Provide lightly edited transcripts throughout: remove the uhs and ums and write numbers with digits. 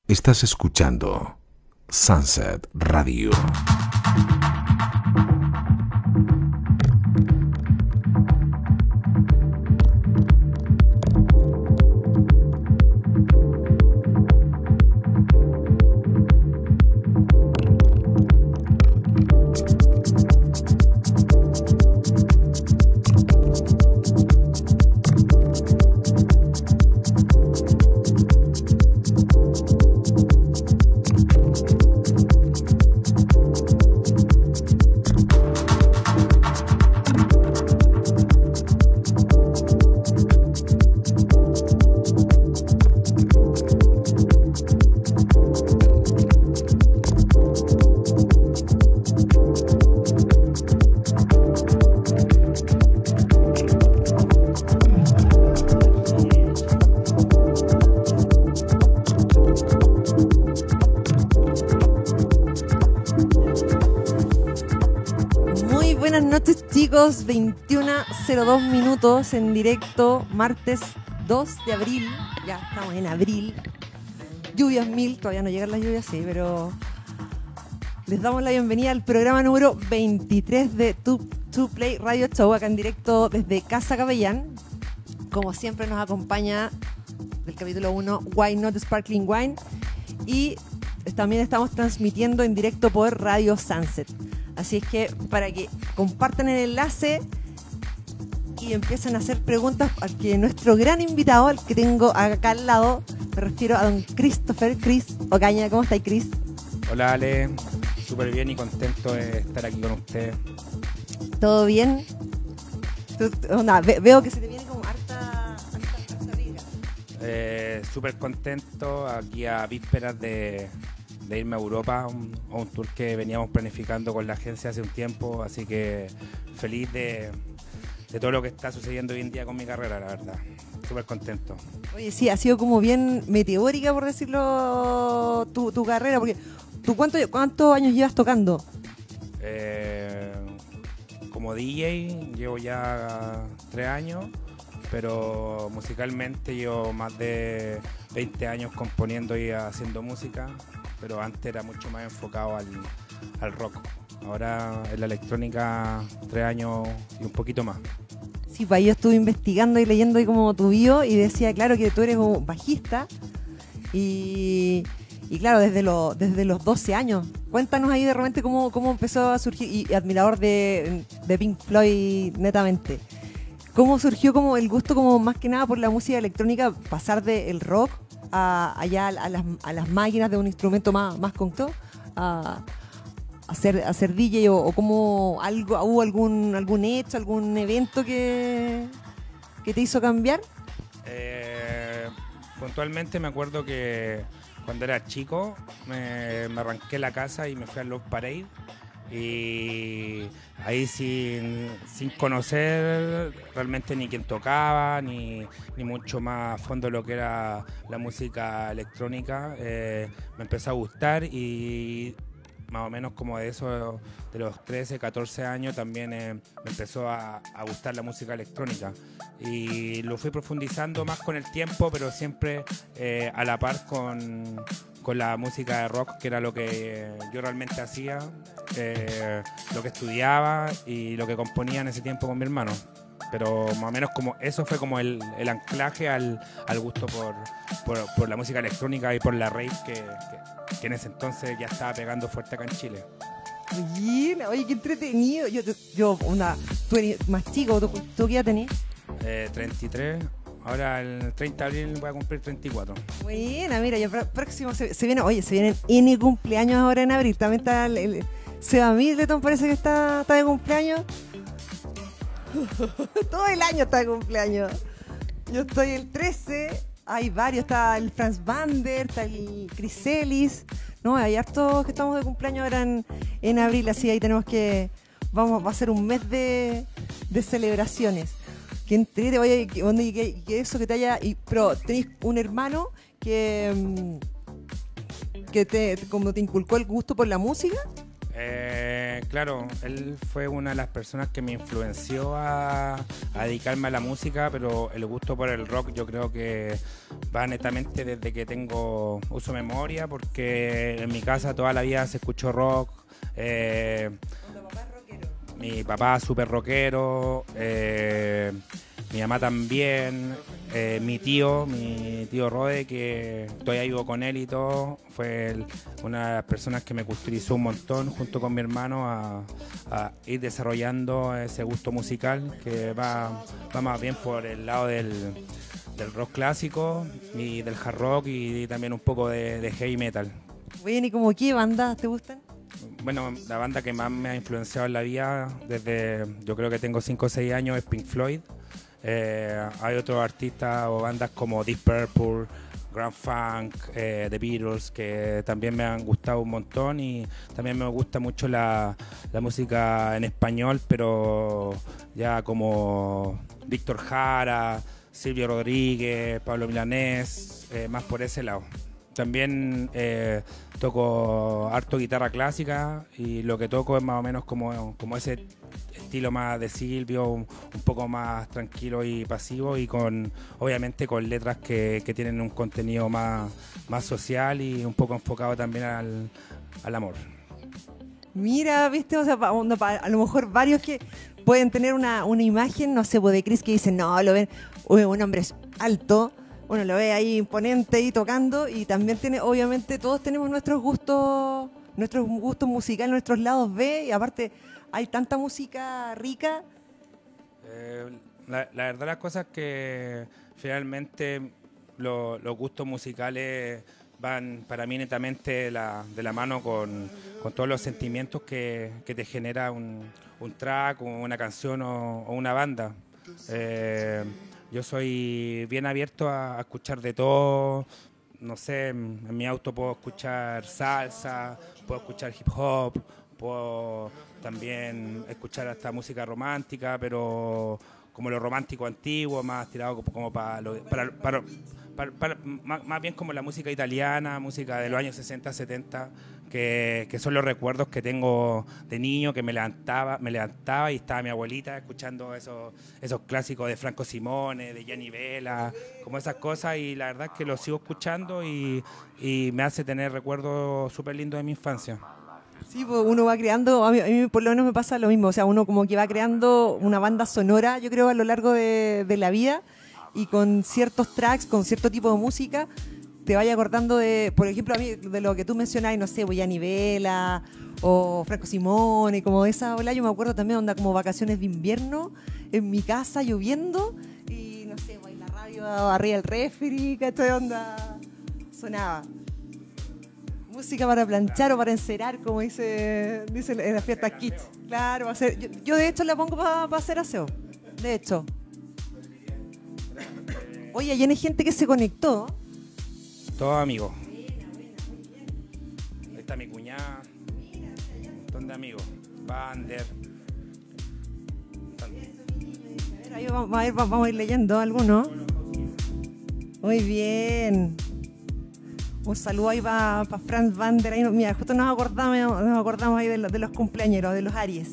Estás escuchando Sunset Radio. Buenas noches, chicos. 21:02 minutos en directo, martes 2 de abril. Ya estamos en abril. Lluvias mil, todavía no llegan las lluvias, sí, pero les damos la bienvenida al programa número 23 de To Play Radio Show, acá en directo desde Casa Capellán. Como siempre nos acompaña del capítulo 1 Why Not Sparkling Wine, y también estamos transmitiendo en directo por Radio Sunset. Así es que para que compartan el enlace y empiecen a hacer preguntas al que nuestro gran invitado, al que tengo acá al lado, me refiero a don Christopher Chris Ocaña. ¿Cómo estáis, Chris? Hola, Ale. Súper bien y contento de estar aquí con usted. ¿Todo bien? Veo que se te viene como harta rica. Súper contento aquí a vísperas de irme a Europa, a un tour que veníamos planificando con la agencia hace un tiempo, así que feliz de todo lo que está sucediendo hoy en día con mi carrera, la verdad. Súper contento. Oye, sí, ha sido como bien meteórica, por decirlo, tu carrera, porque ¿tú cuántos años llevas tocando? Como DJ llevo ya 3 años, pero musicalmente llevo más de 20 años componiendo y haciendo música, pero antes era mucho más enfocado al rock. Ahora en la electrónica 3 años y un poquito más. Sí, pues yo estuve investigando y leyendo ahí como tu bio y decía, claro, que tú eres un bajista y claro, desde los 12 años. Cuéntanos ahí de repente cómo empezó a surgir, y admirador de Pink Floyd netamente. ¿Cómo surgió como el gusto como más que nada por la música electrónica, pasar del rock allá a las máquinas de un instrumento más concreto, a ser DJ, o como hubo algún hecho, algún evento que te hizo cambiar? Puntualmente me acuerdo que cuando era chico me arranqué la casa y me fui a Love Parade, y ahí sin conocer realmente ni quién tocaba ni mucho más a fondo lo que era la música electrónica, me empezó a gustar, y más o menos como de eso, de los 13, 14 años también me empezó a gustar la música electrónica, y lo fui profundizando más con el tiempo, pero siempre a la par con la música de rock, que era lo que yo realmente hacía, lo que estudiaba y lo que componía en ese tiempo con mi hermano. Pero más o menos como eso fue como el anclaje al gusto por la música electrónica y por la rave que en ese entonces ya estaba pegando fuerte acá en Chile. Oye, qué entretenido. Tú eres más chico, ¿tú qué edad tenés? 33. Ahora el 30 de abril voy a cumplir 34. Buena, mira, ya próximo se vienen N cumpleaños ahora en abril. También está el Seba Middleton, parece que está de cumpleaños. Todo el año está de cumpleaños. Yo estoy el 13, hay varios, está el Franz Bander, está el Chris Ellis. No, hay hartos que estamos de cumpleaños ahora en abril, así ahí tenemos va a ser un mes de celebraciones. Que entrete, oye, que eso que te haya... Pero tenés un hermano que como te inculcó el gusto por la música. claro, él fue una de las personas que me influenció a dedicarme a la música, pero el gusto por el rock yo creo que va netamente desde que tengo uso de memoria, porque en mi casa toda la vida se escuchó rock. Mi papá súper rockero, mi mamá también, mi tío Rode, que todavía vivo con él y todo, fue una de las personas que me culturizó un montón junto con mi hermano a ir desarrollando ese gusto musical que va más bien por el lado del rock clásico y del hard rock y también un poco de heavy metal. Bueno, ¿y como qué bandas te gustan? Bueno, la banda que más me ha influenciado en la vida desde, yo creo que tengo 5 o 6 años, es Pink Floyd. Hay otros artistas o bandas como Deep Purple, Grand Funk, The Beatles, que también me han gustado un montón, y también me gusta mucho la música en español, pero ya como Víctor Jara, Silvio Rodríguez, Pablo Milanés, más por ese lado. También toco harto guitarra clásica, y lo que toco es más o menos como ese estilo más de Silvio, un poco más tranquilo y pasivo, y obviamente con letras que tienen un contenido más social y un poco enfocado también al amor. Mira, viste, o sea, a lo mejor varios que pueden tener una imagen, no sé, de Chris, que dicen, no, lo ven, un hombre es alto, bueno, lo ve ahí imponente y tocando, y también tiene, obviamente todos tenemos nuestros gustos musicales, nuestros lados B, y aparte hay tanta música rica. La verdad, las cosas que finalmente los gustos musicales van para mí netamente de la mano con todos los sentimientos que te genera un track, una canción o una banda. Yo soy bien abierto a escuchar de todo. No sé, en mi auto puedo escuchar salsa, puedo escuchar hip hop, puedo también escuchar hasta música romántica, pero como lo romántico antiguo, más tirado como más bien como la música italiana, música de los años 60, 70, que son los recuerdos que tengo de niño, que me levantaba y estaba mi abuelita escuchando esos clásicos de Franco Simone, de Gianni Vela, como esas cosas, y la verdad es que los sigo escuchando y me hace tener recuerdos súper lindos de mi infancia. Sí, pues uno va creando, a mí por lo menos me pasa lo mismo, o sea, uno como que va creando una banda sonora, yo creo, a lo largo de la vida, y con ciertos tracks, con cierto tipo de música, te vaya acordando de, por ejemplo, a mí, de lo que tú mencionabas, no sé, Gianni Vela o Franco Simone, como esa ola. Yo me acuerdo también, onda como vacaciones de invierno, en mi casa lloviendo, y no sé, la radio arriba del refri, ¿cachai? Onda sonaba. Música para planchar o para encerar, como dice en las fiestas kids. Claro, va a ser, yo de hecho la pongo para hacer aseo, de hecho. Oye, ya hay gente que se conectó. Todos amigos. Ahí está mi cuñada. Un montón de amigos. Bander. Ahí vamos a ir leyendo algunos. Muy bien. Un saludo ahí para Franz Bander. Ahí, mira, justo nos acordamos ahí de los cumpleañeros, de los Aries.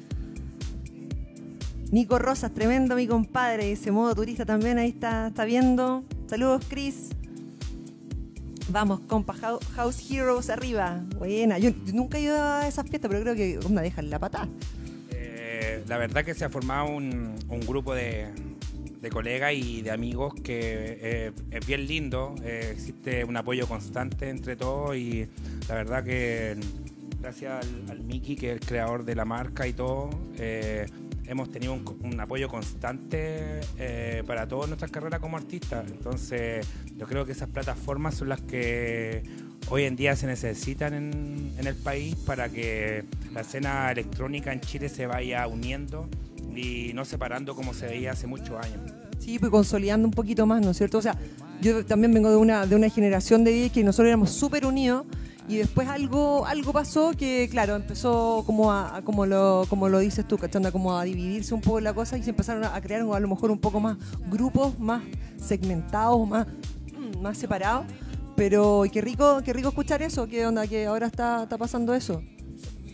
Nico Rosas, tremendo mi compadre, ese modo turista también, ahí está viendo. Saludos, Chris. Vamos, compa, House Heroes arriba. Buena, yo nunca he ido a esas fiestas, pero creo que onda, dejan la patada. La verdad que se ha formado un grupo de colegas y de amigos que es bien lindo. Existe un apoyo constante entre todos, y la verdad que gracias al Miki, que es el creador de la marca y todo, hemos tenido un apoyo constante para todas nuestras carreras como artistas. Entonces yo creo que esas plataformas son las que hoy en día se necesitan en el país para que la escena electrónica en Chile se vaya uniendo y no separando como se veía hace muchos años. Sí, pues consolidando un poquito más, ¿no es cierto? O sea, yo también vengo de una generación de DJs que nosotros éramos súper unidos, y después algo pasó que, claro, empezó como lo dices tú, ¿cachanda? Como a dividirse un poco la cosa, y se empezaron a crear a lo mejor un poco más grupos, más segmentados, más separados. Pero qué rico escuchar eso, que onda, que ahora está pasando eso.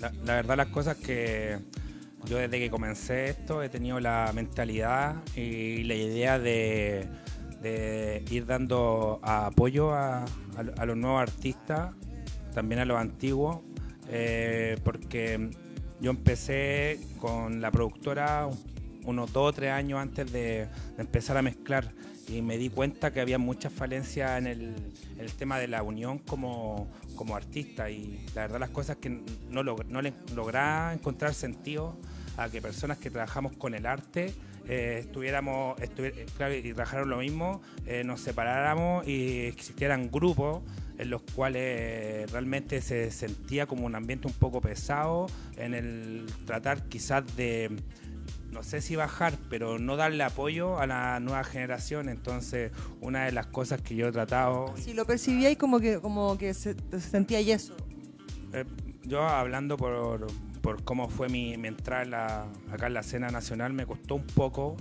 la verdad las cosas que yo desde que comencé esto he tenido la mentalidad y la idea de ir dando apoyo a los nuevos artistas, también a los antiguos, porque yo empecé con la productora unos 2 o 3 años antes de empezar a mezclar y me di cuenta que había muchas falencias en el tema de la unión como artista, y la verdad las cosas que no le lograba encontrar sentido a que personas que trabajamos con el arte claro, y trabajaron lo mismo, nos separáramos y existieran grupos en los cuales realmente se sentía como un ambiente un poco pesado en el tratar quizás de, no sé si bajar, pero no darle apoyo a la nueva generación. Entonces, una de las cosas que yo he tratado... Si lo percibíais como que se sentía y eso. Yo hablando por cómo fue mi entrada acá en la escena nacional, me costó un poco.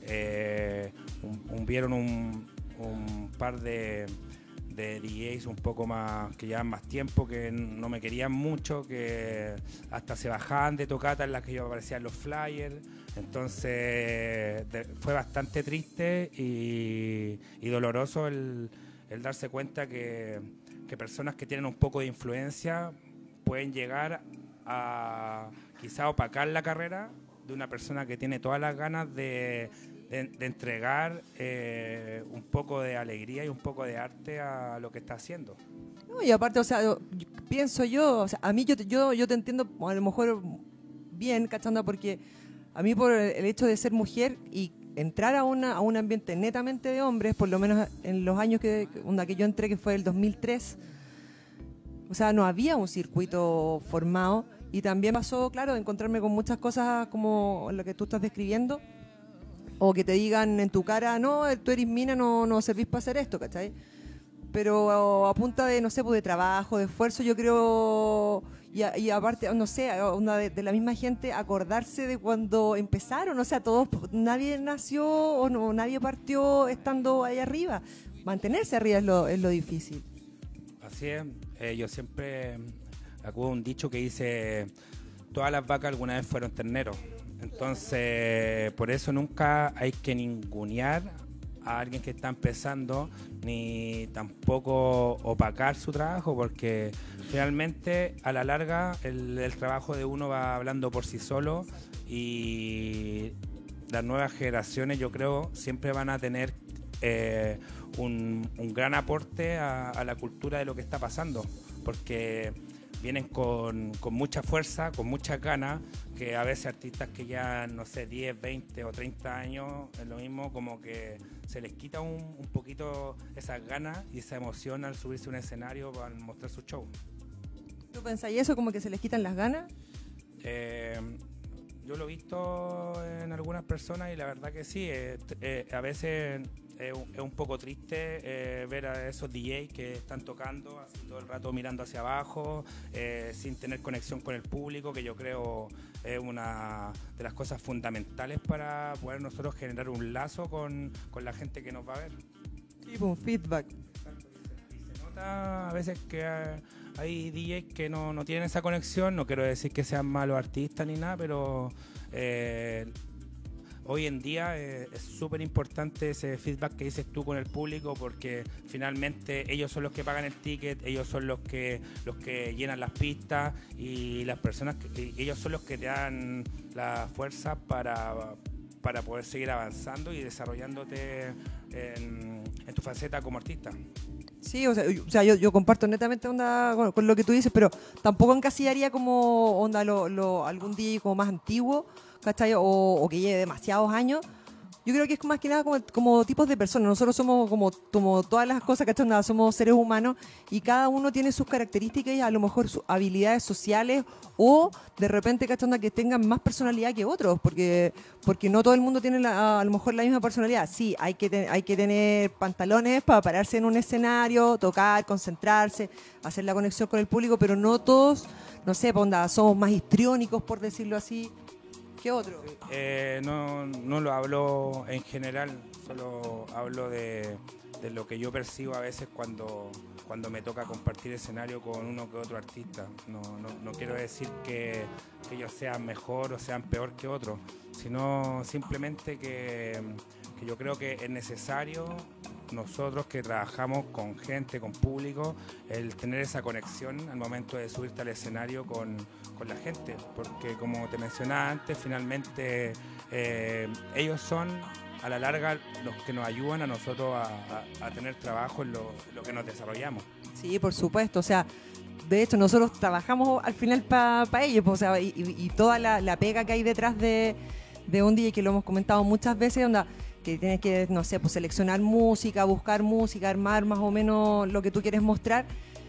Vieron un par de DJs un poco más, que llevan más tiempo, que no me querían mucho, que hasta se bajaban de tocatas en las que yo aparecía en los flyers. Entonces fue bastante triste y doloroso el darse cuenta que personas que tienen un poco de influencia pueden llegar a quizá opacar la carrera de una persona que tiene todas las ganas de entregar un poco de alegría y un poco de arte a lo que está haciendo. No, y aparte, o sea, pienso yo, o sea, a mí yo te entiendo a lo mejor bien, cachando, porque a mí por el hecho de ser mujer y entrar a un ambiente netamente de hombres, por lo menos en los años que yo entré, que fue el 2003, o sea, no había un circuito formado, y también pasó, claro, de encontrarme con muchas cosas como lo que tú estás describiendo, o que te digan en tu cara, no, tú eres mina, no servís para hacer esto, ¿cachai? Pero a punta de, no sé, pues de trabajo, de esfuerzo, yo creo, y aparte, no sé, de la misma gente, acordarse de cuando empezaron, o sea, nadie nació o no, nadie partió estando ahí arriba. Mantenerse arriba es lo difícil. Así es, yo siempre acudo a un dicho que dice, todas las vacas alguna vez fueron terneros. Entonces, por eso nunca hay que ningunear a alguien que está empezando, ni tampoco opacar su trabajo, porque finalmente a la larga el trabajo de uno va hablando por sí solo, y las nuevas generaciones, yo creo, siempre van a tener un gran aporte a la cultura de lo que está pasando, porque vienen con mucha fuerza, con muchas ganas, que a veces artistas que ya, no sé, 10, 20 o 30 años, es lo mismo, como que se les quita un poquito esas ganas y esa emoción al subirse a un escenario para mostrar su show. ¿Tú pensáis eso, como que se les quitan las ganas? Yo lo he visto en algunas personas y la verdad que sí, a veces es un poco triste ver a esos DJs que están tocando así todo el rato mirando hacia abajo, sin tener conexión con el público, que yo creo es una de las cosas fundamentales para poder nosotros generar un lazo con la gente que nos va a ver. Tipo un feedback. Y se nota a veces que hay DJs que no tienen esa conexión. No quiero decir que sean malos artistas ni nada, pero hoy en día es súper importante ese feedback que dices tú con el público, porque finalmente ellos son los que pagan el ticket, ellos son los que llenan las pistas, y las personas ellos son los que te dan la fuerza para poder seguir avanzando y desarrollándote en tu faceta como artista. Sí, o sea, yo comparto netamente con lo que tú dices, pero tampoco encasillaría como algún DJ como más antiguo, ¿cachai? O que lleve demasiados años. Yo creo que es más que nada como tipos de personas. Nosotros somos como todas las cosas, ¿cachai? Somos seres humanos y cada uno tiene sus características y a lo mejor sus habilidades sociales, o de repente, ¿cachai? Que tengan más personalidad que otros, porque no todo el mundo tiene a lo mejor la misma personalidad. Sí, hay que tener pantalones para pararse en un escenario, tocar, concentrarse, hacer la conexión con el público, pero no todos, no sé, somos más histriónicos, por decirlo así. ¿Qué otro? No lo hablo en general, solo hablo de de lo que yo percibo a veces cuando me toca compartir escenario con uno que otro artista. No quiero decir que ellos sean mejor o sean peor que otros, sino simplemente que yo creo que es necesario nosotros que trabajamos con gente, con público, el tener esa conexión al momento de subirte al escenario con la gente, porque como te mencionaba antes, finalmente ellos son a la larga los que nos ayudan a nosotros a tener trabajo en lo que nos desarrollamos. Sí, por supuesto, o sea, de hecho nosotros trabajamos al final para ellos, pues, o sea, y toda la pega que hay detrás de un DJ, que lo hemos comentado muchas veces, onda, que tienes que, no sé, pues seleccionar música, buscar música, armar más o menos lo que tú quieres mostrar,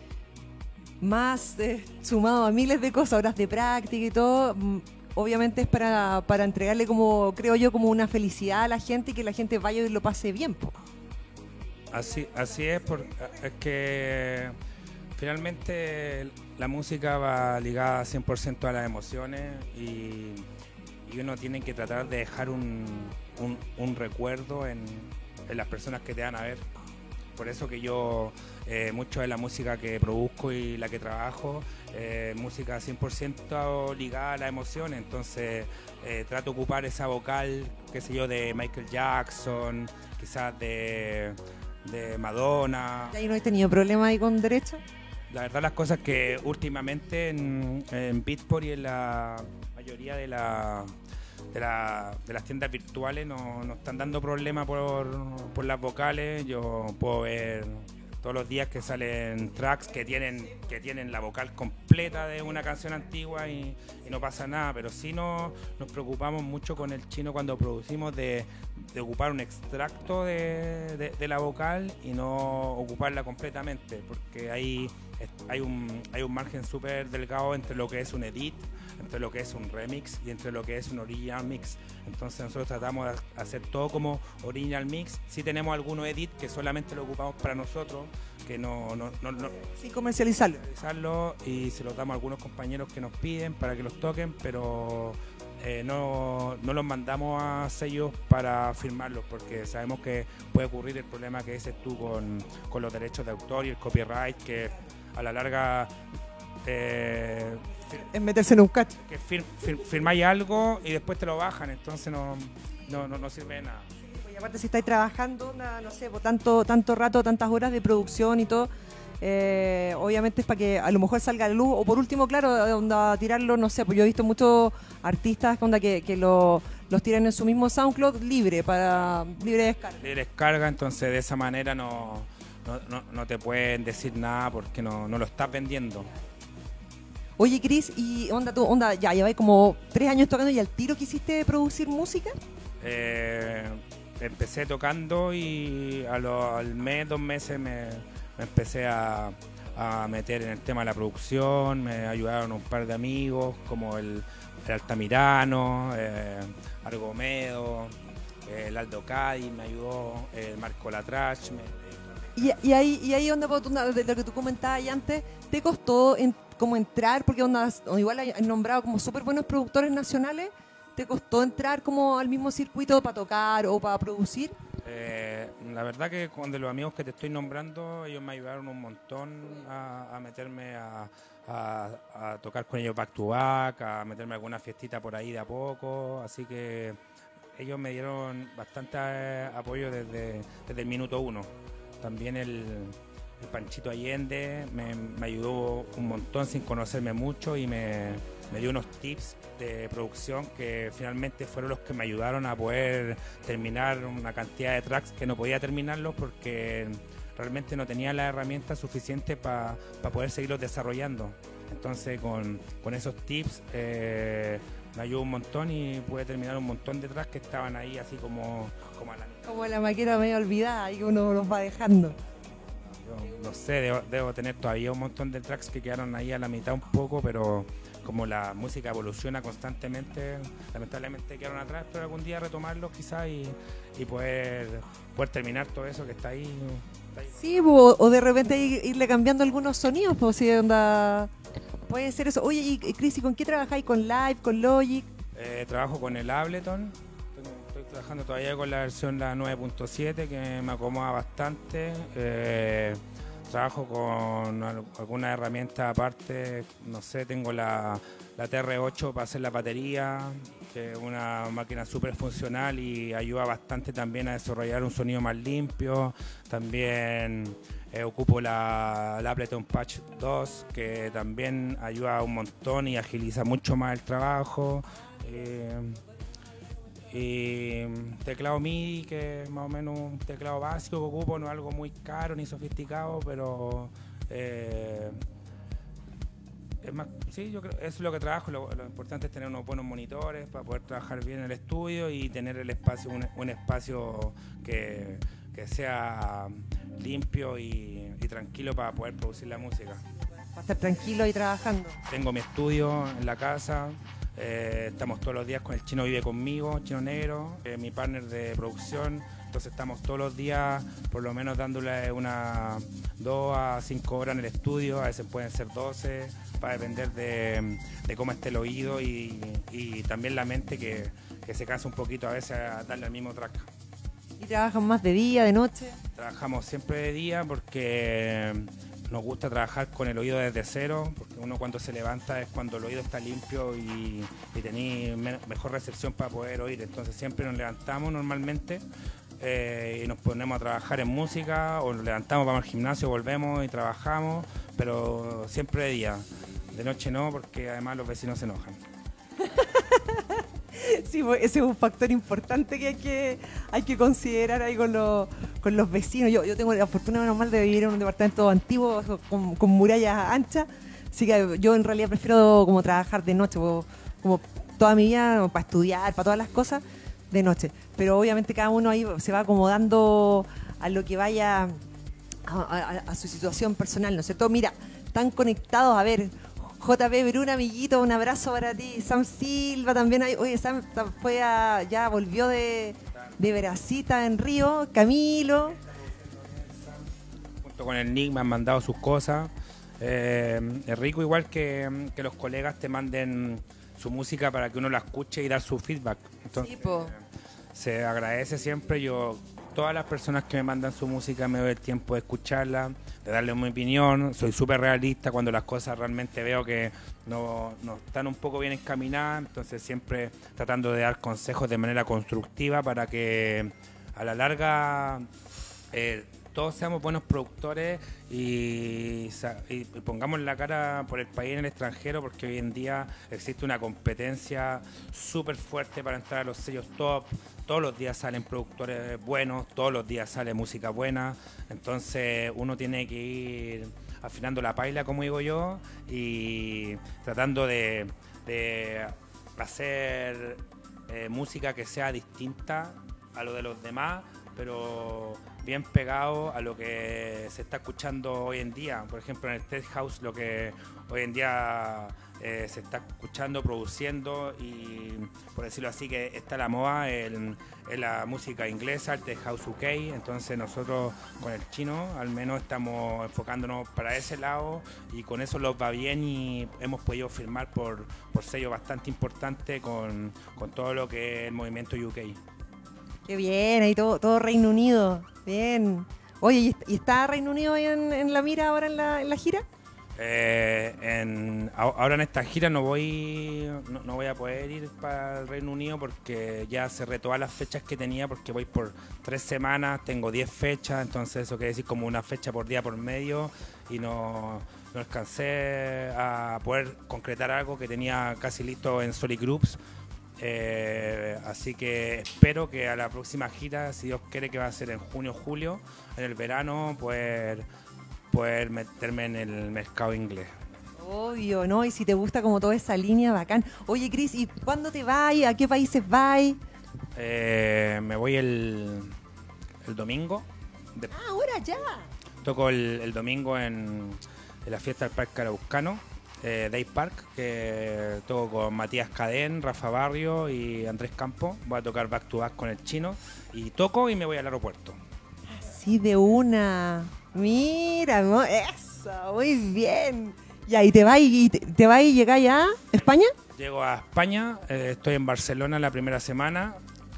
más sumado a miles de cosas, horas de práctica y todo. Obviamente es para entregarle, como creo yo, como una felicidad a la gente y que la gente vaya y lo pase bien, po. Así es, es que finalmente la música va ligada 100% a las emociones y uno tiene que tratar de dejar un recuerdo en las personas que te van a ver. Por eso que yo, mucho de la música que produzco y la que trabajo, música 100% ligada a las emociones. Entonces trato de ocupar esa vocal, qué sé yo, de Michael Jackson, quizás de Madonna. ¿Y ahí no he tenido problemas ahí con derecho? La verdad, las cosas que últimamente en Beatport y en la mayoría de las tiendas virtuales no están dando problemas por las vocales. Yo puedo ver todos los días que salen tracks que tienen la vocal completa de una canción antigua y no pasa nada, pero sí nos preocupamos mucho con el chino cuando producimos de ocupar un extracto de la vocal y no ocuparla completamente, porque hay un margen súper delgado entre lo que es un edit, entre lo que es un remix y entre lo que es un original mix. Entonces nosotros tratamos de hacer todo como original mix. Sí tenemos algunos edit que solamente lo ocupamos para nosotros, que no sin comercializarlo. Y se los damos a algunos compañeros que nos piden para que los toquen, pero no los mandamos a sellos para firmarlos, porque sabemos que puede ocurrir el problema que dices tú con los derechos de autor y el copyright, que a la larga es meterse en un cacho. Que firmáis algo y después te lo bajan, entonces no sirve de nada. Y aparte, si estáis trabajando, no sé, por tanto rato, tantas horas de producción y todo, obviamente es para que a lo mejor salga a la luz, o por último, claro, onda, tirarlo, no sé, pues yo he visto muchos artistas onda, que los tiran en su mismo SoundCloud libre de descarga. Libre descarga, entonces de esa manera no te pueden decir nada porque no lo estás vendiendo. Oye, Cris, y ya lleváis como 3 años tocando, y al tiro quisiste producir música. Empecé tocando y al mes, 2 meses me empecé a meter en el tema de la producción. Me ayudaron un par de amigos como el Altamirano, Argomedo, el Aldo Cádiz me ayudó, el Marco Latrash. Y ahí onda, de lo que tú comentabas antes, ¿te costó como entrar? Porque igual hay nombrado como súper buenos productores nacionales. ¿Te costó entrar como al mismo circuito para tocar o para producir? La verdad que con de los amigos que te estoy nombrando, ellos me ayudaron un montón a meterme a tocar con ellos back to back, a meterme a alguna fiestita por ahí de a poco, así que ellos me dieron bastante apoyo desde el minuto 1. También el Panchito Allende me ayudó un montón sin conocerme mucho y me dio unos tips de producción que finalmente fueron los que me ayudaron a poder terminar una cantidad de tracks que no podía terminarlos porque realmente no tenía las herramientas suficientes para poder seguirlos desarrollando. Entonces con esos tips me ayudó un montón y pude terminar un montón de tracks que estaban ahí así como a la mitad. Como la maqueta medio olvidada y que uno los va dejando. Yo no sé, debo tener todavía un montón de tracks que quedaron ahí a la mitad un poco, pero como la música evoluciona constantemente, lamentablemente quedaron atrás, pero algún día retomarlos quizás y poder terminar todo eso que está ahí. Sí, o de repente irle cambiando algunos sonidos, pues si onda, puede ser eso. Oye, y Cris, ¿con qué trabajáis? ¿Con Live, con Logic? Trabajo con el Ableton, estoy trabajando todavía con la versión la 9.7 que me acomoda bastante. Trabajo con alguna herramienta aparte, no sé, tengo la TR8 para hacer la batería, que es una máquina súper funcional y ayuda bastante también a desarrollar un sonido más limpio. También ocupo la Ableton Patch 2, que también ayuda un montón y agiliza mucho más el trabajo. Y teclado MIDI, que es más o menos un teclado básico que ocupo, no es algo muy caro ni sofisticado, pero es más, sí, yo creo eso es lo que trabajo. Lo importante es tener unos buenos monitores para poder trabajar bien en el estudio y tener el espacio, un espacio que sea limpio y tranquilo para poder producir la música. Para estar tranquilo y trabajando. Tengo mi estudio en la casa. Estamos todos los días con el Chino, vive conmigo, Chino Negro, mi partner de producción. Entonces estamos todos los días por lo menos dándole unas 2 a 5 horas en el estudio, a veces pueden ser 12, para depender de cómo esté el oído y también la mente que se cansa un poquito a veces a darle al mismo track. ¿Y trabajan más de día, de noche? Trabajamos siempre de día porque nos gusta trabajar con el oído desde cero, porque uno cuando se levanta es cuando el oído está limpio y tenéis mejor recepción para poder oír. Entonces siempre nos levantamos normalmente y nos ponemos a trabajar en música, o nos levantamos, vamos al gimnasio, volvemos y trabajamos, pero siempre de día. De noche no, porque además los vecinos se enojan. Sí, ese es un factor importante que hay que considerar ahí con los vecinos. Yo tengo la fortuna normal de vivir en un departamento antiguo con murallas anchas, así que yo en realidad prefiero como trabajar de noche, como toda mi vida, para estudiar, para todas las cosas, de noche. Pero obviamente cada uno ahí se va acomodando a lo que vaya a su situación personal, ¿no es cierto? Mira, están conectados, a ver, JP Bruna, amiguito, un abrazo para ti. Sam Silva también. Oye, Sam ya volvió de Veracita en Río. Camilo. Junto con el Nick me han mandado sus cosas. Es rico igual que los colegas te manden su música para que uno la escuche y dar su feedback. Entonces, sí, se agradece siempre. Todas las personas que me mandan su música me doy el tiempo de escucharla, de darle mi opinión. Soy súper realista cuando las cosas realmente veo que no están un poco bien encaminadas, entonces siempre tratando de dar consejos de manera constructiva para que a la larga todos seamos buenos productores y pongamos la cara por el país en el extranjero, porque hoy en día existe una competencia súper fuerte para entrar a los sellos top. Todos los días salen productores buenos, todos los días sale música buena, entonces uno tiene que ir afinando la paila, como digo yo, y tratando de hacer música que sea distinta a lo de los demás, pero bien pegado a lo que se está escuchando hoy en día. Por ejemplo, en el Tech House, lo que hoy en día se está escuchando, produciendo, y por decirlo así, que está la moda en la música inglesa, el Tech House UK. Entonces nosotros con el Chino al menos estamos enfocándonos para ese lado, y con eso nos va bien y hemos podido firmar por sello bastante importante con todo lo que es el movimiento UK. Qué bien, ahí todo Reino Unido, bien. Oye, ¿y está Reino Unido ahí en la mira ahora en la gira? Ahora en esta gira no voy a poder ir para el Reino Unido porque ya cerré todas las fechas que tenía, porque voy por 3 semanas, tengo 10 fechas, entonces eso quiere decir como una fecha por día por medio, y no alcancé a poder concretar algo que tenía casi listo en Solid Groups. Así que espero que a la próxima gira, si Dios quiere, que va a ser en junio, julio, en el verano, poder meterme en el mercado inglés. Obvio, ¿no? Y si te gusta como toda esa línea, bacán. Oye, Cris, ¿y cuándo te vas? ¿A qué países vas? Me voy el domingo. Ahora ya. Toco el domingo en la fiesta del Parque Araucano. Day Park, que toco con Matías Cadén, Rafa Barrio y Andrés Campo. Voy a tocar back to back con el Chino, y toco y me voy al aeropuerto. Así de una. Mira, eso, muy bien. Ya, ¿y te vas y llegás ya a España? Llego a España, estoy en Barcelona la primera semana,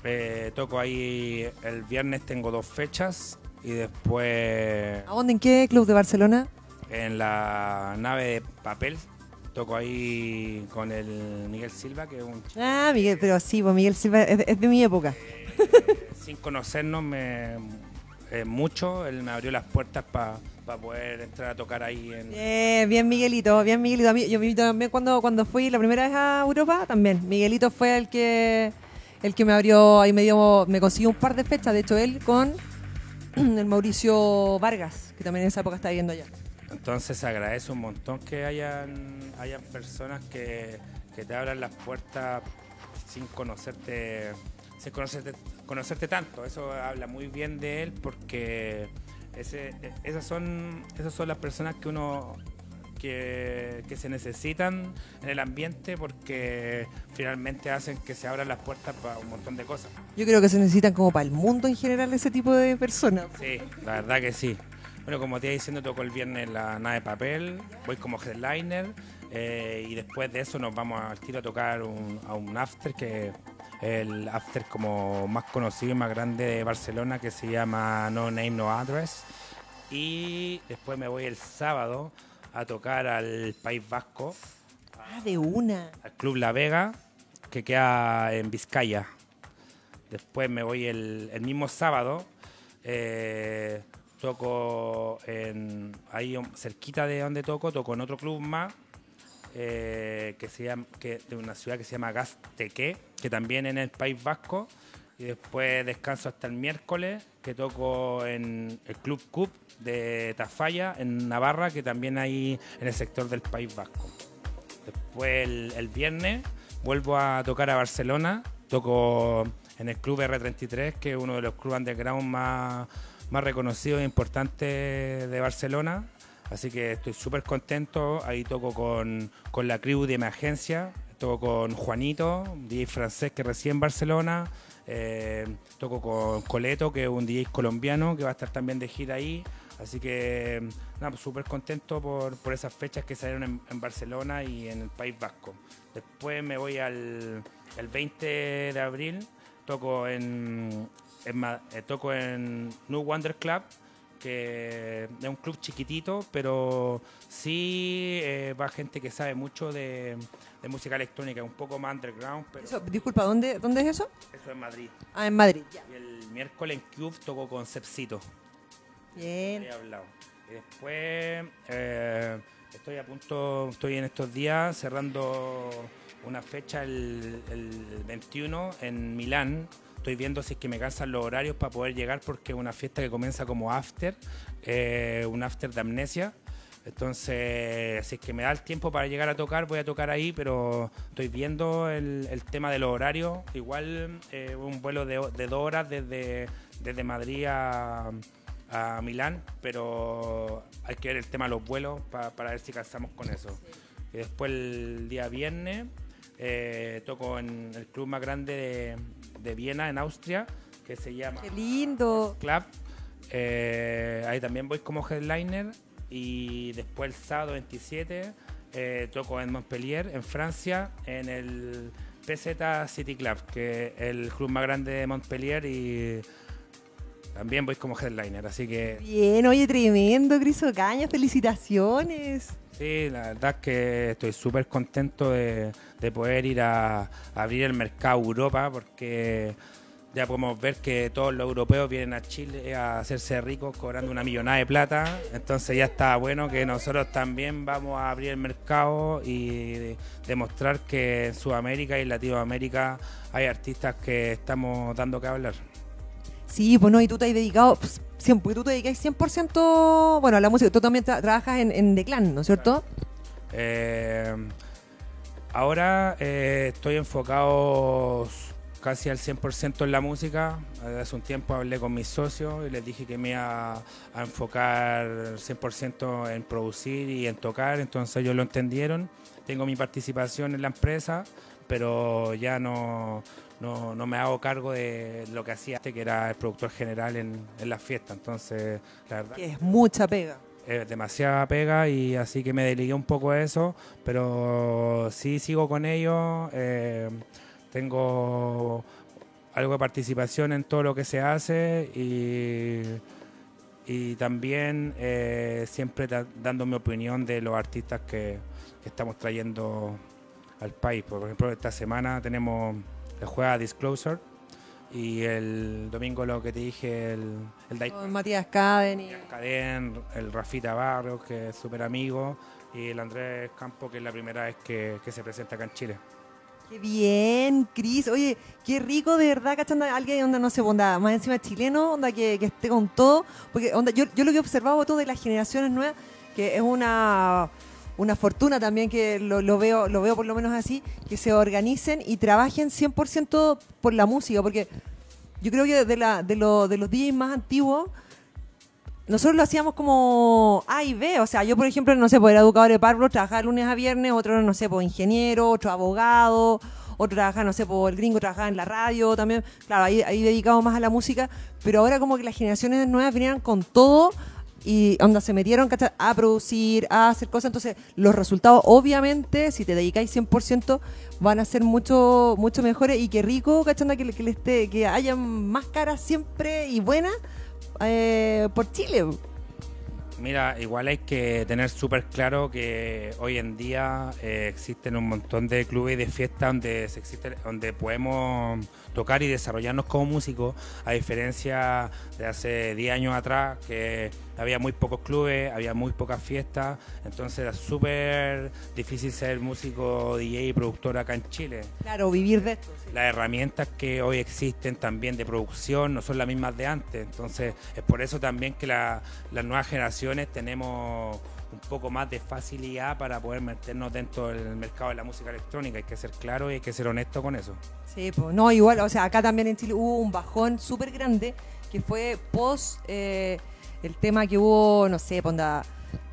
Toco ahí el viernes, tengo 2 fechas y después ¿A dónde? ¿En qué club de Barcelona? en la nave de papel. Toco ahí con el Miguel Silva, que es un chico Ah, Miguel, pero sí, pues Miguel Silva es de mi época. sin conocernos mucho. Él me abrió las puertas para poder entrar a tocar ahí. Bien Miguelito, bien Miguelito. Yo también cuando fui la primera vez a Europa, también. Miguelito fue el que me abrió, ahí me consiguió un par de fechas, de hecho él con el Mauricio Vargas, que también en esa época estaba viviendo allá. Entonces agradece un montón que hayan personas que te abran las puertas sin conocerte, conocerte tanto. Eso habla muy bien de él porque esas son las personas que uno que se necesitan en el ambiente porque finalmente hacen que se abran las puertas para un montón de cosas. Yo creo que se necesitan como para el mundo en general ese tipo de personas. Sí, la verdad que sí. Bueno, como te iba diciendo, toco el viernes en la nave de papel, voy como headliner y después de eso nos vamos al tiro a tocar a un after, que es el after como más conocido y más grande de Barcelona, que se llama No Name No Address. Y después me voy el sábado a tocar al País Vasco, Ah, de una. al Club La Vega, que queda en Vizcaya. Después me voy el mismo sábado, toco ahí cerquita de donde toco en otro club más, de una ciudad que se llama Gasteque, que también en el País Vasco. Y después descanso hasta el miércoles, que toco en el Club Cup de Tafalla, en Navarra, que también hay en el sector del País Vasco. Después el viernes vuelvo a tocar a Barcelona, toco en el Club R33, que es uno de los clubes underground más reconocidos e importantes de Barcelona. Así que estoy súper contento. Ahí toco con la crew de Emergencia, toco con Juanito, un DJ francés que reside en Barcelona. Toco con Coleto, que es un DJ colombiano que va a estar también de gira ahí. Así que nada, pues súper contento por esas fechas que salieron en Barcelona y en el País Vasco. Después me voy el 20 de abril, toco en New Wonder Club, que es un club chiquitito, pero sí va gente que sabe mucho de música electrónica, un poco más underground. Pero Eso, disculpa, ¿dónde es eso? eso es Madrid. Ah, en Madrid. Ya. Y el miércoles en Cube toco con Sepsito. Bien. He hablado. Y después estoy en estos días cerrando una fecha el 21 en Milán. Estoy viendo si es que me cansan los horarios para poder llegar, porque es una fiesta que comienza como after, un after de Amnesia. Entonces, si es que me da el tiempo para llegar a tocar, voy a tocar ahí, pero estoy viendo el tema de los horarios. Igual un vuelo de 2 horas desde Madrid a Milán, pero hay que ver el tema de los vuelos para ver si calzamos con eso. Y después el día viernes toco en el club más grande de Viena, en Austria, que se llama Qué lindo. Club. Ahí también voy como headliner. Y después el sábado 27 toco en Montpellier, en Francia, en el PZ City Club, que es el club más grande de Montpellier, y también voy como headliner, así que Bien, oye, tremendo, Cris Ocaña, felicitaciones. sí, la verdad es que estoy súper contento de poder ir a abrir el mercado Europa, porque ya podemos ver que todos los europeos vienen a Chile a hacerse ricos cobrando una millonada de plata. Entonces ya está bueno que nosotros también vamos a abrir el mercado y demostrar que en Sudamérica y en Latinoamérica hay artistas que estamos dando que hablar. Sí, pues no, y tú te has dedicado, pues, porque tú te dedicas 100%, bueno, a la música. Tú también trabajas en The Clan, ¿no es cierto? Ahora estoy enfocado casi al 100% en la música. Hace un tiempo hablé con mis socios y les dije que me iba a enfocar 100% en producir y en tocar, entonces ellos lo entendieron. Tengo mi participación en la empresa, pero ya no me hago cargo de lo que hacía antes, que era el productor general en la fiesta. Entonces, la verdad, Que es mucha pega. demasiada pega, y así que me desligué un poco de eso, pero sí sigo con ellos. Tengo algo de participación en todo lo que se hace y también siempre dando mi opinión de los artistas que estamos trayendo al país. Por ejemplo, esta semana tenemos el juega Disclosure y el domingo lo que te dije, el Con Matías Caden y... Cadén, el Rafita Barrios, que es súper amigo, y el Andrés Campo, que es la primera vez que se presenta acá en Chile. Qué bien, Cris. Oye, qué rico de verdad, cachando a alguien onda, no sé, onda, más encima chileno, onda que esté con todo. Porque onda, yo lo que he observado todo de las generaciones nuevas, que es una fortuna también, que lo veo por lo menos así, que se organicen y trabajen 100% por la música. Porque yo creo que de los DJs más antiguos, nosotros lo hacíamos como A y B. O sea, yo, por ejemplo, no sé, pues era educador de párvulos, trabajaba lunes a viernes, otro, no sé, pues ingeniero, otro abogado, otro trabajaba, no sé, pues el gringo trabajaba en la radio también. Claro, ahí dedicado más a la música. Pero ahora como que las generaciones nuevas vinieron con todo y onda se metieron, ¿cachai?, a producir, a hacer cosas. Entonces, los resultados, obviamente, si te dedicáis 100%, van a ser mucho mejores. Y qué rico, ¿cachai?, que haya más caras siempre y buenas por Chile. Mira, igual hay que tener súper claro que hoy en día existen un montón de clubes y de fiestas donde podemos tocar y desarrollarnos como músicos, a diferencia de hace 10 años atrás, que había muy pocos clubes, había muy pocas fiestas, entonces era súper difícil ser músico, DJ y productor acá en Chile. Claro, vivir de esto. Sí. Las herramientas que hoy existen también de producción no son las mismas de antes, entonces es por eso también que las nuevas generaciones tenemos un poco más de facilidad para poder meternos dentro del mercado de la música electrónica. Hay que ser claro y hay que ser honesto con eso. Sí, pues no, igual, o sea, acá también en Chile hubo un bajón súper grande que fue post el tema que hubo, no sé, onda,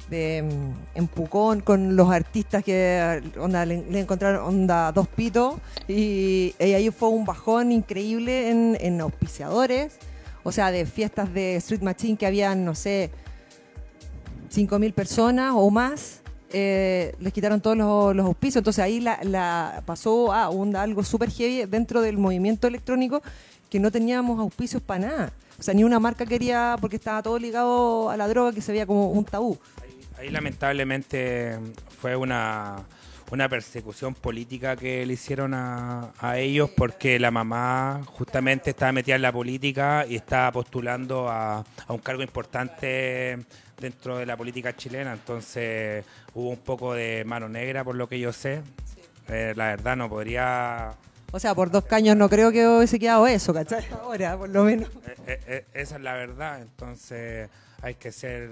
en Pucón con los artistas que onda, le encontraron onda 2 pitos y ahí fue un bajón increíble en auspiciadores, o sea, de fiestas de Street Machine que habían, no sé, 5.000 personas o más. Les quitaron todos los auspicios, entonces ahí pasó a algo súper heavy dentro del movimiento electrónico, que no teníamos auspicios para nada. O sea, ni una marca quería, porque estaba todo ligado a la droga, que se veía como un tabú. Ahí lamentablemente fue una persecución política que le hicieron a ellos, porque la mamá justamente estaba metida en la política y estaba postulando a un cargo importante dentro de la política chilena, entonces hubo un poco de mano negra por lo que yo sé. La verdad no podría... O sea, por 2 caños no creo que hubiese quedado eso, ¿cachai? Ahora, por lo menos. Esa es la verdad, entonces hay que ser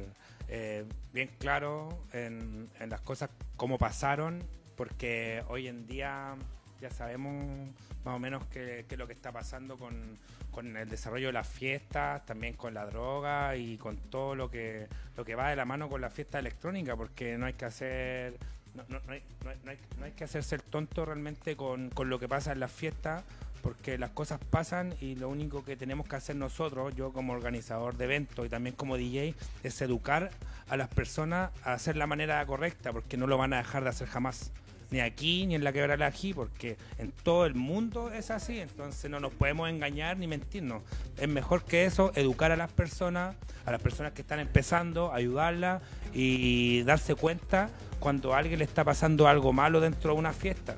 bien claro en las cosas como pasaron, porque hoy en día ya sabemos más o menos qué es lo que está pasando con el desarrollo de las fiestas, también con la droga y con todo lo que va de la mano con la fiesta electrónica, porque no hay que hacer... No hay que hacerse el tonto realmente con lo que pasa en las fiestas, porque las cosas pasan y lo único que tenemos que hacer nosotros, yo como organizador de eventos y también como DJ, es educar a las personas a hacer la manera correcta, porque no lo van a dejar de hacer jamás, ni aquí ni en la Quebrada del Ají, porque en todo el mundo es así, entonces no nos podemos engañar ni mentirnos. Es mejor que eso, educar a las personas que están empezando, ayudarlas y darse cuenta cuando a alguien le está pasando algo malo dentro de una fiesta.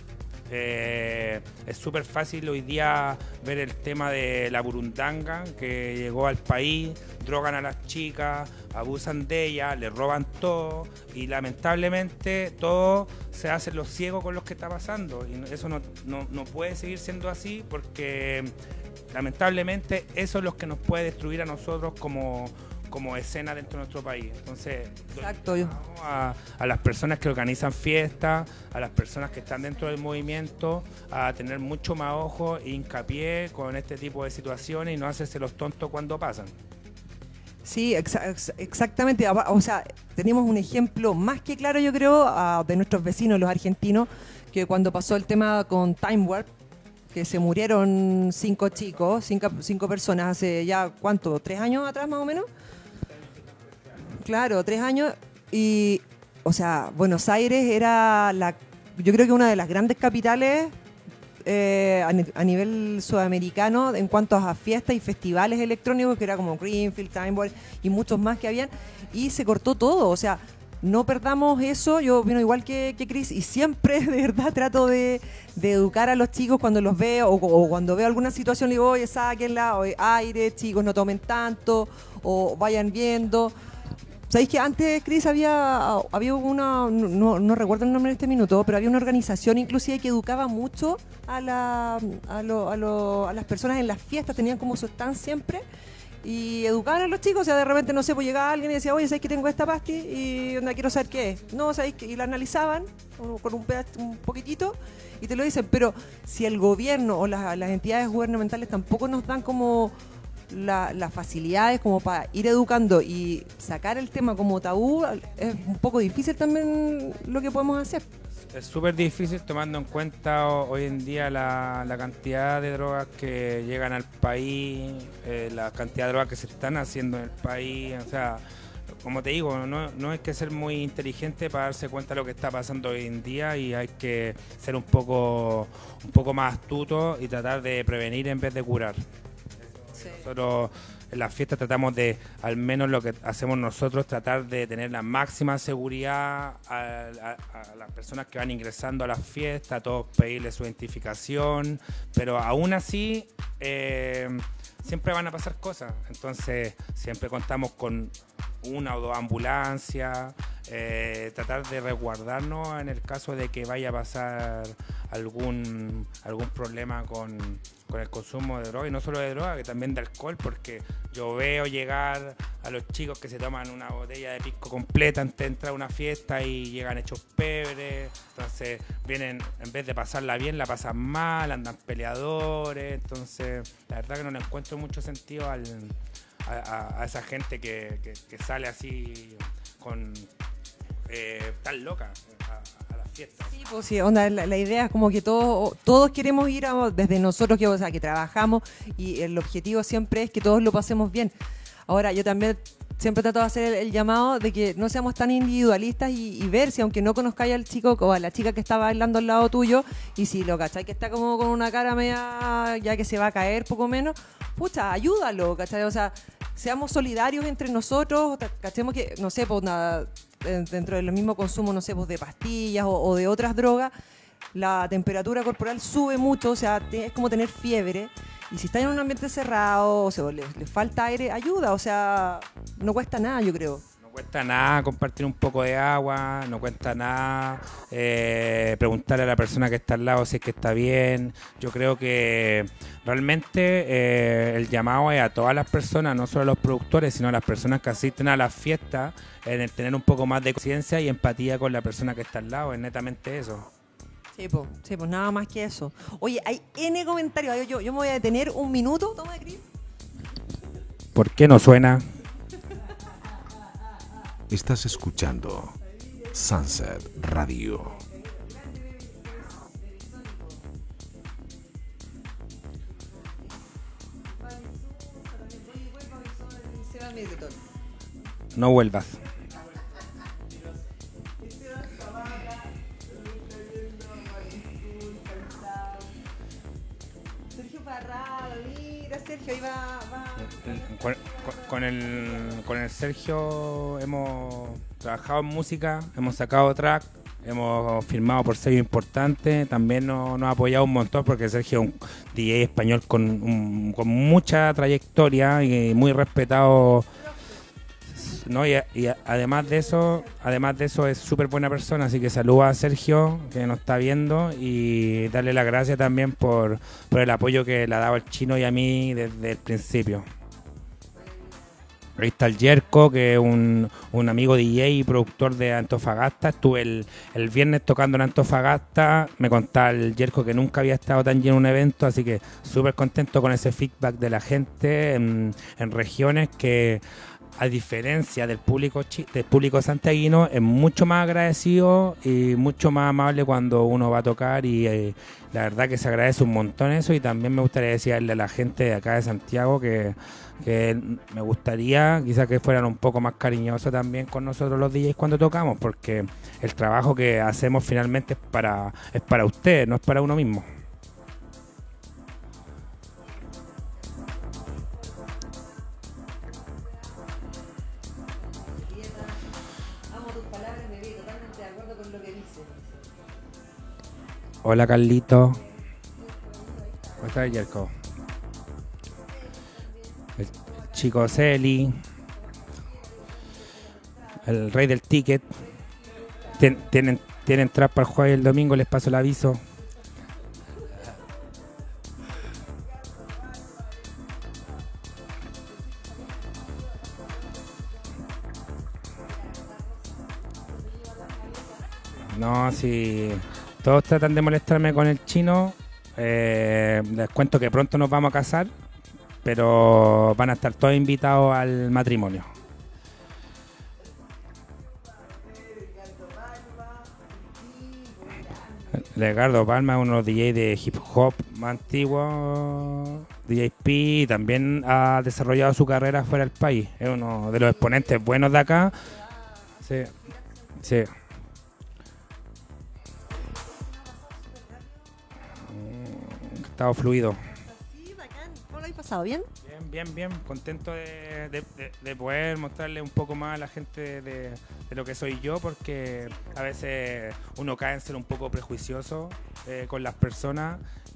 Es súper fácil hoy día ver el tema de la burundanga que llegó al país, drogan a las chicas, abusan de ellas, les roban todo y lamentablemente todo se hace los ciegos con lo que está pasando, y eso no puede seguir siendo así, porque lamentablemente eso es lo que nos puede destruir a nosotros como escena dentro de nuestro país. Entonces, exacto, a las personas que organizan fiestas, a las personas que están dentro del movimiento, a tener mucho más ojo e hincapié con este tipo de situaciones y no hacerse los tontos cuando pasan. Sí, exactamente. O sea, tenemos un ejemplo más que claro, yo creo, de nuestros vecinos, los argentinos, que cuando pasó el tema con Time Warp, que se murieron 5 chicos, 5 personas hace ya, ¿cuánto? 3 años atrás más o menos. Claro, 3 años. Y, o sea, Buenos Aires era yo creo que una de las grandes capitales a nivel sudamericano en cuanto a fiestas y festivales electrónicos, que era como Greenfield, Time Boy y muchos más que habían, y se cortó todo, o sea, no perdamos eso. Yo opino igual que Chris y siempre de verdad trato de educar a los chicos cuando los veo o cuando veo alguna situación, le digo, oye, sáquenla, oye, aire, chicos, no tomen tanto, o vayan viendo. ¿Sabéis que antes, Chris, había una, no recuerdo el nombre en este minuto, pero había una organización inclusive que educaba mucho a las personas en las fiestas, tenían como su stand siempre, y educaban a los chicos? O sea, de repente, no sé, pues llegaba alguien y decía, oye, ¿sabes que tengo esta pasti? Y onda, quiero saber qué es. No, ¿sabéis que? Y la analizaban con un poquitito y te lo dicen. Pero si el gobierno o las entidades gubernamentales tampoco nos dan como las facilidades como para ir educando y sacar el tema como tabú, es un poco difícil también lo que podemos hacer. Es súper difícil tomando en cuenta hoy en día la cantidad de drogas que llegan al país, la cantidad de drogas que se están haciendo en el país. O sea, como te digo, no hay que ser muy inteligente para darse cuenta de lo que está pasando hoy en día, y hay que ser un poco más astuto y tratar de prevenir en vez de curar. Sí. Nosotros en las fiestas tratamos de, al menos lo que hacemos nosotros, tratar de tener la máxima seguridad a las personas que van ingresando a las fiestas, a todos pedirles su identificación, pero aún así siempre van a pasar cosas. Entonces siempre contamos con una o dos ambulancias, tratar de resguardarnos en el caso de que vaya a pasar algún problema con el consumo de droga, y no solo de droga, que también de alcohol, porque yo veo llegar a los chicos que se toman una botella de pisco completa antes de entrar a una fiesta y llegan hechos pebres. Entonces vienen, en vez de pasarla bien, la pasan mal, andan peleadores. Entonces la verdad que no le encuentro mucho sentido a esa gente que sale así con tan loca a las fiestas. Sí, pues sí, onda, la idea es como que todos queremos ir desde nosotros que trabajamos, y el objetivo siempre es que todos lo pasemos bien. Ahora, yo también siempre trato de hacer el llamado de que no seamos tan individualistas y ver si, aunque no conozcáis al chico o a la chica que está bailando al lado tuyo, y si lo cachai que está como con una cara media ya que se va a caer poco menos, pucha, ayúdalo, ¿cachai? O sea, seamos solidarios entre nosotros, cachemos que, no sé, pues nada, dentro del mismo consumo, no sé, pues de pastillas o de otras drogas, la temperatura corporal sube mucho, o sea, es como tener fiebre. Y si está en un ambiente cerrado, o sea, le falta aire, ayuda, o sea, no cuesta nada, yo creo. No cuesta nada compartir un poco de agua, no cuesta nada preguntarle a la persona que está al lado si es que está bien. Yo creo que realmente el llamado es a todas las personas, no solo a los productores, sino a las personas que asisten a las fiestas, en el tener un poco más de conciencia y empatía con la persona que está al lado, es netamente eso. Sí, pues nada más que eso. Oye, hay N comentarios. Yo me voy a detener un minuto. Toma, Cris. ¿Por qué no suena? Estás escuchando Sunset Radio. No vuelvas. Sergio, ahí va. Con el Sergio hemos trabajado en música, hemos sacado track, hemos firmado por sello importante, también nos ha apoyado un montón, porque Sergio es un DJ español con mucha trayectoria y muy respetado, ¿no? Y además de eso es súper buena persona, así que saluda a Sergio, que nos está viendo, y darle las gracias también por el apoyo que le ha dado el Chino y a mí desde el principio. Ahí está el Yerko, que es un amigo DJ y productor de Antofagasta. Estuve el viernes tocando en Antofagasta. Me contaba el Yerko que nunca había estado tan lleno un evento, así que súper contento con ese feedback de la gente en regiones que, a diferencia del público santiaguino, es mucho más agradecido y mucho más amable cuando uno va a tocar, y la verdad que se agradece un montón eso. Y también me gustaría decirle a la gente de acá de Santiago que me gustaría quizás que fueran un poco más cariñosos también con nosotros los DJs cuando tocamos, porque el trabajo que hacemos finalmente es para ustedes, no es para uno mismo. Hola Carlito. ¿Cómo estás, Yerko? El chico Celi. El rey del ticket. Tienen entradas para el jueves y el domingo, les paso el aviso. No, si todos tratan de molestarme con el chino, les cuento que pronto nos vamos a casar, pero van a estar todos invitados al matrimonio. Ricardo Palma es uno de los DJs de hip hop más antiguos, DJP, y también ha desarrollado su carrera fuera del país. Es uno de los exponentes buenos de acá. Sí, sí. Estado fluido. Sí, bacán. ¿Cómo lo habéis pasado? ¿Bien? Bien. Contento de poder mostrarle un poco más a la gente de lo que soy yo, porque a veces uno cae en ser un poco prejuicioso con las personas,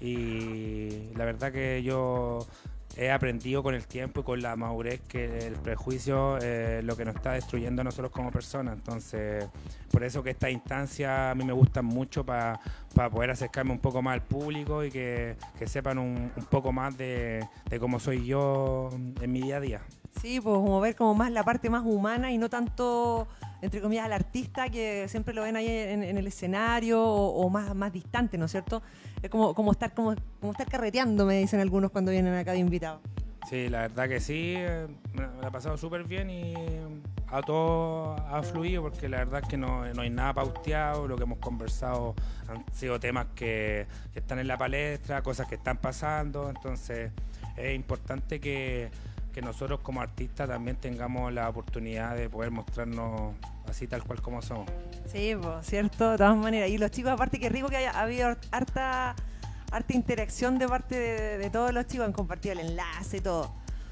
y la verdad que yo he aprendido con el tiempo y con la madurez que el prejuicio es lo que nos está destruyendo a nosotros como personas. Entonces, por eso que estas instancias a mí me gustan mucho para poder acercarme un poco más al público y que sepan un poco más de cómo soy yo en mi día a día. Sí, pues como ver como más la parte más humana y no tanto, entre comillas, al artista que siempre lo ven ahí en el escenario o más distante, ¿no es cierto? Es como estar carreteando, me dicen algunos cuando vienen acá de invitados. Sí, la verdad que sí, me la he pasado súper bien y a todo ha fluido, porque la verdad es que no hay nada pauteado. Lo que hemos conversado han sido temas que están en la palestra, cosas que están pasando. Entonces es importante que nosotros como artistas también tengamos la oportunidad de poder mostrarnos así tal cual como somos. Sí, pues, cierto, de todas maneras. Y los chicos, aparte que rico que haya habido harta interacción de parte de todos los chicos, han compartido el enlace y todo.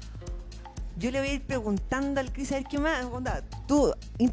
Yo le voy a ir preguntando al Cris a ver qué más. Onda, tú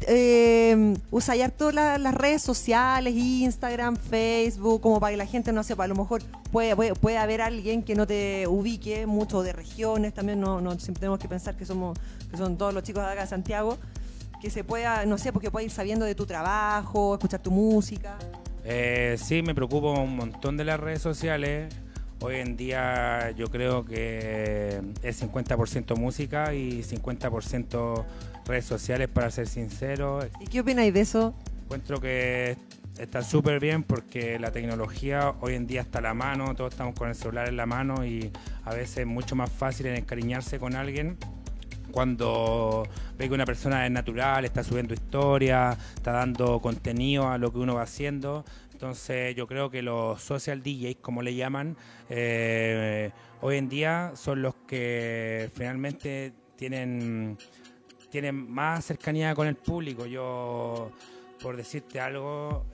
usas ya todas las redes sociales, Instagram, Facebook, como para que la gente no sepa. A lo mejor puede haber alguien que no te ubique mucho, de regiones. También no siempre tenemos que pensar que son todos los chicos de acá de Santiago. Que se pueda, no sé, porque pueda ir sabiendo de tu trabajo, escuchar tu música. Sí, me preocupo un montón de las redes sociales. Hoy en día yo creo que es 50% música y 50% redes sociales, para ser sincero. ¿Y qué opináis de eso? Encuentro que está súper bien, porque la tecnología hoy en día está a la mano, todos estamos con el celular en la mano, y a veces es mucho más fácil en encariñarse con alguien cuando ve que una persona es natural, está subiendo historias, está dando contenido a lo que uno va haciendo. Entonces yo creo que los social DJs, como le llaman, hoy en día son los que finalmente tienen más cercanía con el público. Yo, por decirte algo,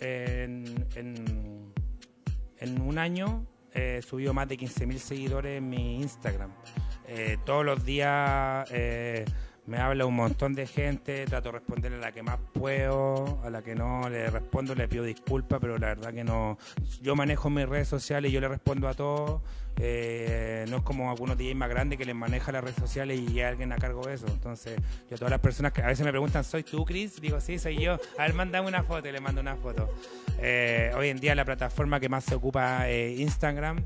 en un año he subido más de 15.000 seguidores en mi Instagram. Todos los días me habla un montón de gente, trato de responderle a la que más puedo, a la que no le respondo le pido disculpas, pero la verdad que no. Yo manejo mis redes sociales y yo le respondo a todos. No es como algunos DJs más grandes que les maneja las redes sociales y hay alguien a cargo de eso. Entonces, yo a todas las personas que a veces me preguntan, ¿soy tú, Cris? Digo, sí, soy yo. A ver, mándame una foto, y le mando una foto. Hoy en día la plataforma que más se ocupa es Instagram.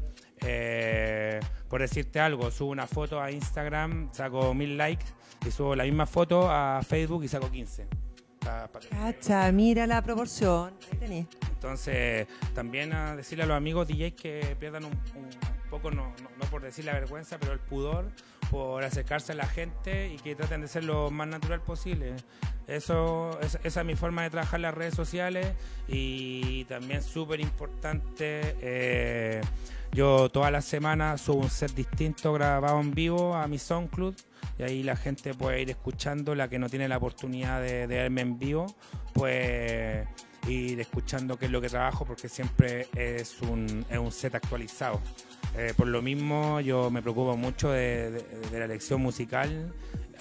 Por decirte algo, subo una foto a Instagram, saco 1000 likes, y subo la misma foto a Facebook y saco 15. Cacha, mira la proporción. Ahí tenés. Entonces, también a decirle a los amigos DJs que pierdan un poco, no por decir la vergüenza, pero el pudor por acercarse a la gente, y que traten de ser lo más natural posible. Esa es mi forma de trabajar las redes sociales. Y también súper importante, yo todas las semanas subo un set distinto grabado en vivo a mi SoundCloud, y ahí la gente puede ir escuchando. La que no tiene la oportunidad de verme en vivo, pues ir escuchando qué es lo que trabajo, porque siempre es un set actualizado. Por lo mismo yo me preocupo mucho de la elección musical.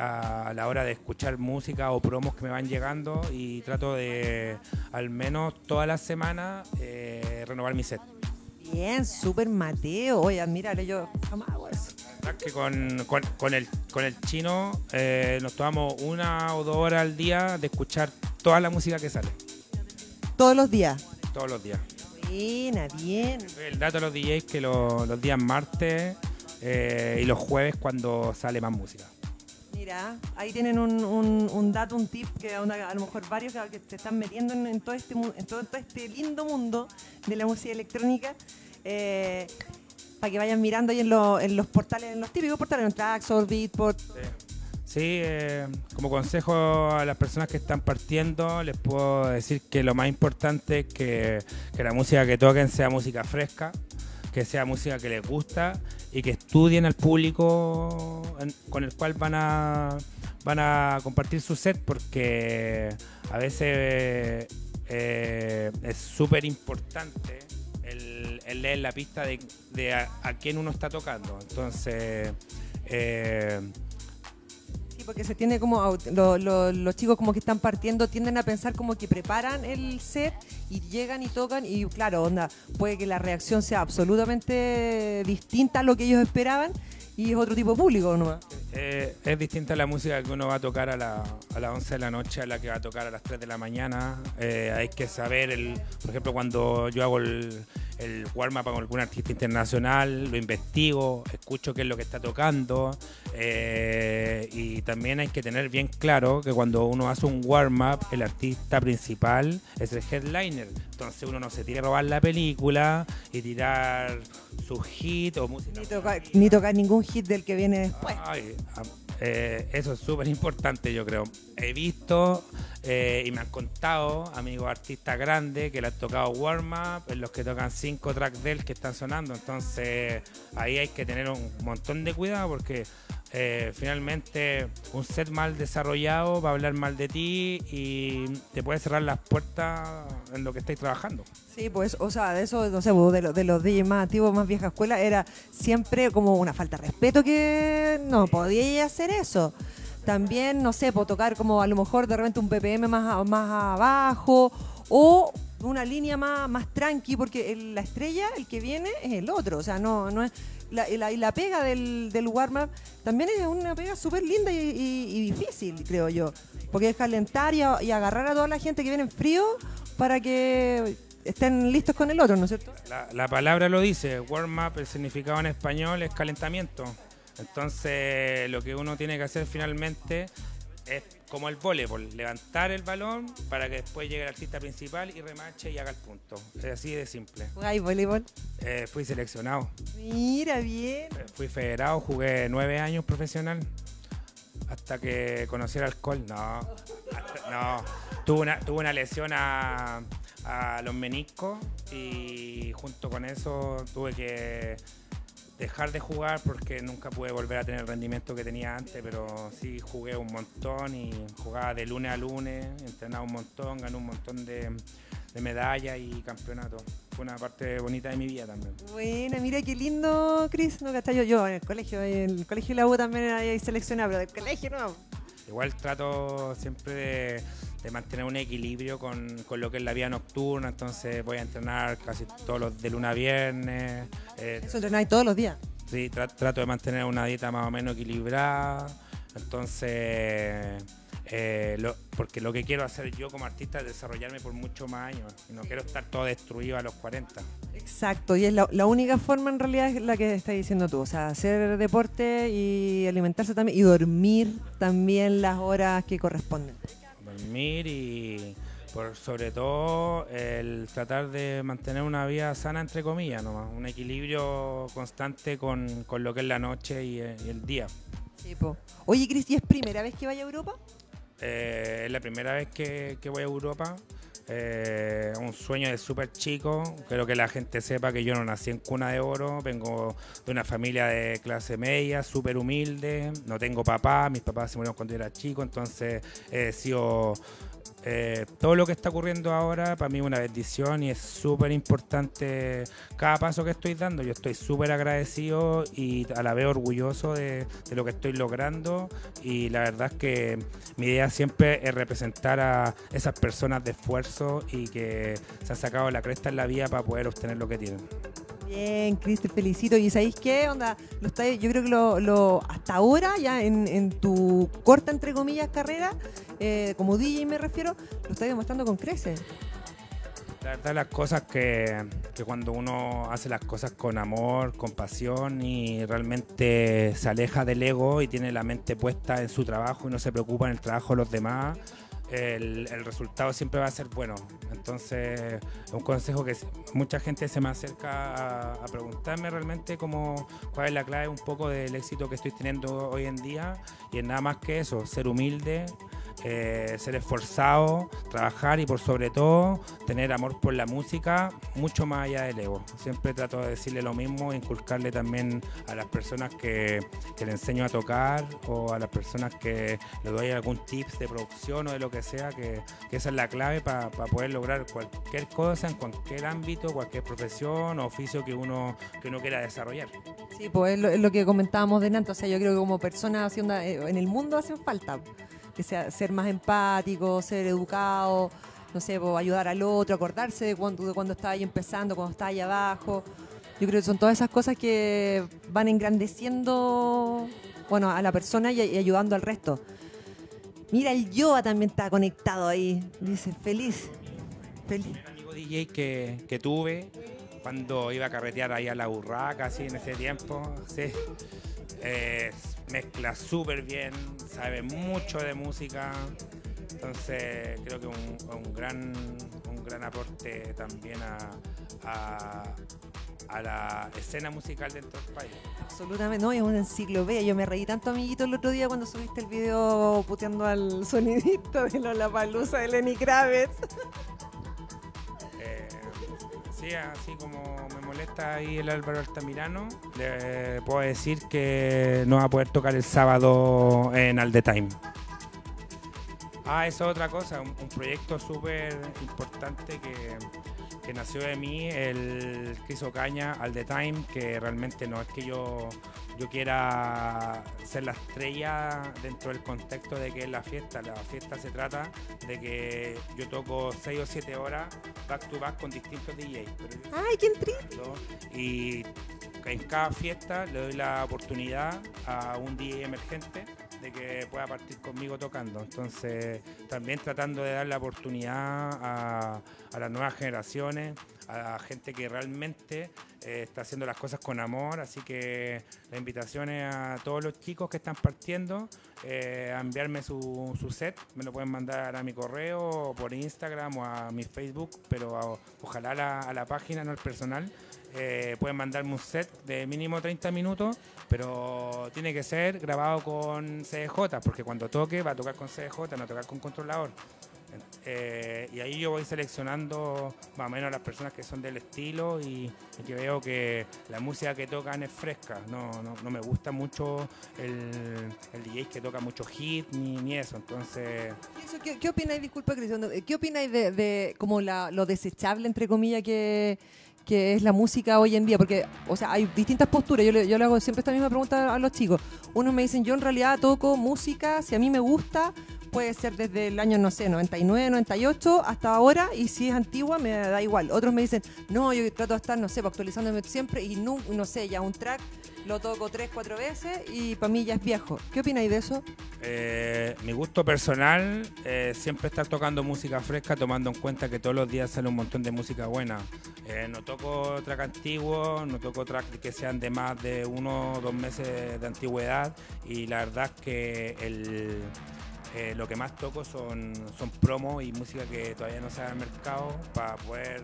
a la hora de escuchar música o promos que me van llegando y trato de al menos todas las semanas renovar mi set. Bien, súper Mateo. Oye, admirable, yo jamás hago eso. La verdad es que con el chino nos tomamos 1 o 2 horas al día de escuchar toda la música que sale, Todos los días. todos los días. Buena, bien. El dato a los DJs que los días martes y los jueves cuando sale más música. Mira, ahí tienen un dato, un tip que a lo mejor varios que se están metiendo en todo este lindo mundo de la música electrónica, para que vayan mirando ahí en los portales, en los típicos portales, en Traxsource, Beatport. Sí, como consejo a las personas que están partiendo, les puedo decir que lo más importante es que la música que toquen sea música fresca, que sea música que les gusta y que estudien al público con el cual van a compartir su set, porque a veces es súper importante el leer la pista de a quién uno está tocando. Entonces... Sí, porque se tiene como los chicos como que están partiendo tienden a pensar como que preparan el set y llegan y tocan y claro, onda, puede que la reacción sea absolutamente distinta a lo que ellos esperaban y es otro tipo de público nomás. Es distinta la música que uno va a tocar a las 11 de la noche a la que va a tocar a las 3 de la mañana. Hay que saber, por ejemplo, cuando yo hago el warm-up con algún artista internacional, lo investigo, escucho qué es lo que está tocando y también hay que tener bien claro que cuando uno hace un warm-up, el artista principal es el headliner. Entonces uno no se tira a robar la película y tirar su hit o música. Ni tocar ningún hit del que viene después. Eso es súper importante, yo creo. He visto y me han contado amigos artistas grandes que le han tocado warm-up, en los que tocan 5 tracks de él que están sonando. Entonces ahí hay que tener un montón de cuidado porque finalmente un set mal desarrollado va a hablar mal de ti y te puede cerrar las puertas en lo que estáis trabajando. Sí, pues, o sea, de eso, no sé, de los DJs más antiguos, más vieja escuela, era siempre como una falta de respeto que no podía hacer eso. También, no sé, tocar como a lo mejor de repente un BPM más abajo o una línea más tranqui, porque la estrella, el que viene, es el otro. O sea, no es... La pega del warm-up también es una pega súper linda y difícil, creo yo. Porque es calentar y agarrar a toda la gente que viene en frío para que estén listos con el otro, ¿no es cierto? La palabra lo dice, warm-up, el significado en español es calentamiento. Entonces lo que uno tiene que hacer finalmente es como el voleibol, levantar el balón para que después llegue el artista principal y remache y haga el punto. Es así de simple. ¿Jugáis voleibol? Fui seleccionado. Mira, bien. Fui federado, jugué 9 años profesional hasta que conocí el alcohol. No. Tuve una lesión a los meniscos y junto con eso tuve que dejar de jugar porque nunca pude volver a tener el rendimiento que tenía antes, pero sí jugué un montón y jugaba de lunes a lunes, entrenaba un montón, gané un montón de medallas y campeonatos. Fue una parte bonita de mi vida también. Bueno, mira qué lindo, Chris. No, ¿cachai? Yo en el colegio de la U también hay seleccionado, pero del colegio no. Igual trato siempre de mantener un equilibrio con lo que es la vida nocturna, entonces voy a entrenar casi todos los de lunes a viernes. Eso entrenáis todos los días. Sí, trato de mantener una dieta más o menos equilibrada, entonces porque lo que quiero hacer yo como artista es desarrollarme por muchos más años y no quiero estar todo destruido a los 40. Exacto, y es la única forma en realidad es la que estás diciendo tú, o sea, hacer deporte y alimentarse también y dormir también las horas que corresponden. Dormir y sobre todo el tratar de mantener una vida sana entre comillas, nomás, un equilibrio constante con lo que es la noche y el día. Sí, po. Oye, Cristi, ¿es primera vez que vaya a Europa? Es la primera vez que voy a Europa. Un sueño de súper chico. Quiero que la gente sepa que yo no nací en cuna de oro. Vengo de una familia de clase media, súper humilde. No tengo papá. Mis papás se murieron cuando yo era chico. Entonces he sido todo lo que está ocurriendo ahora para mí es una bendición y es súper importante cada paso que estoy dando. Yo estoy súper agradecido y a la vez orgulloso de lo que estoy logrando, y la verdad es que mi idea siempre es representar a esas personas de esfuerzo y que se han sacado la cresta en la vida para poder obtener lo que tienen. Bien, Cris, te felicito. ¿Y sabéis qué? Onda, yo creo que hasta ahora, ya en tu corta, entre comillas, carrera, como DJ me refiero, lo estás demostrando con creces. La verdad, las cosas que cuando uno hace las cosas con amor, con pasión y realmente se aleja del ego y tiene la mente puesta en su trabajo y no se preocupa en el trabajo de los demás, el resultado siempre va a ser bueno. Entonces, es un consejo que mucha gente se me acerca a preguntarme realmente cuál es la clave un poco del éxito que estoy teniendo hoy en día, y es nada más que eso: ser humilde, ser esforzado, trabajar y por sobre todo tener amor por la música, mucho más allá del ego. Siempre trato de decirle lo mismo, inculcarle también a las personas que le enseño a tocar, o a las personas que le doy algún tips de producción o de lo que sea, que esa es la clave para poder lograr cualquier cosa en cualquier ámbito, cualquier profesión o oficio que uno quiera desarrollar. Sí, pues es lo que comentábamos delante. O sea, yo creo que como personas en el mundo hacen falta que ser más empático, ser educado, no sé, pues, ayudar al otro, acordarse de cuando estaba ahí empezando, cuando estaba ahí abajo. Yo creo que son todas esas cosas que van engrandeciendo, bueno, a la persona y ayudando al resto. Mira, el Yoa también está conectado ahí. Dice, feliz. El amigo DJ que tuve cuando iba a carretear ahí a la Urraca, así en ese tiempo, sí. Mezcla súper bien, sabe mucho de música, entonces creo que un gran aporte también a la escena musical dentro del país. Absolutamente, no, es una enciclopedia. Yo me reí tanto, amiguito, el otro día cuando subiste el video puteando al sonidista de Lollapalooza de Lenny Kravitz. Sí, así como me molesta ahí el Álvaro Altamirano, le puedo decir que no va a poder tocar el sábado en All The Time. Esa es otra cosa, un proyecto súper importante que nació de mí, el Cris Ocaña, All The Time, que realmente no es que yo quiera ser la estrella dentro del contexto de que es la fiesta. La fiesta se trata de que yo toco 6 o 7 horas back to back con distintos DJs. ¡Ay, qué triste! Y en cada fiesta le doy la oportunidad a un DJ emergente de que pueda partir conmigo tocando. Entonces, también tratando de dar la oportunidad a las nuevas generaciones, a la gente que realmente está haciendo las cosas con amor. Así que la invitación es a todos los chicos que están partiendo a enviarme su set. Me lo pueden mandar a mi correo, o por Instagram o a mi Facebook, pero ojalá a la página, no al personal. Pueden mandarme un set de mínimo 30 minutos, pero tiene que ser grabado con CDJ, porque cuando toque va a tocar con CDJ, no va a tocar con controlador. Y ahí yo voy seleccionando más o menos a las personas que son del estilo y que veo que la música que tocan es fresca. No me gusta mucho el DJ que toca mucho hit ni eso. Entonces, ¿Qué opináis, disculpa, Cristian, qué opináis de como lo desechable, entre comillas, que es la música hoy en día? Porque, o sea, hay distintas posturas. Yo le hago siempre esta misma pregunta a los chicos. Unos me dicen, yo en realidad toco música, si a mí me gusta, puede ser desde el año, no sé, 99, 98 hasta ahora, y si es antigua me da igual. Otros me dicen, no, yo trato de estar, no sé, actualizándome siempre, y no sé, ya un track lo toco 3, 4 veces y para mí ya es viejo. ¿Qué opináis de eso? Mi gusto personal, siempre estar tocando música fresca, tomando en cuenta que todos los días sale un montón de música buena. No toco track antiguo, no toco track que sean de más de 1 o 2 meses de antigüedad, y la verdad es que lo que más toco son promos y música que todavía no sale al mercado, para poder...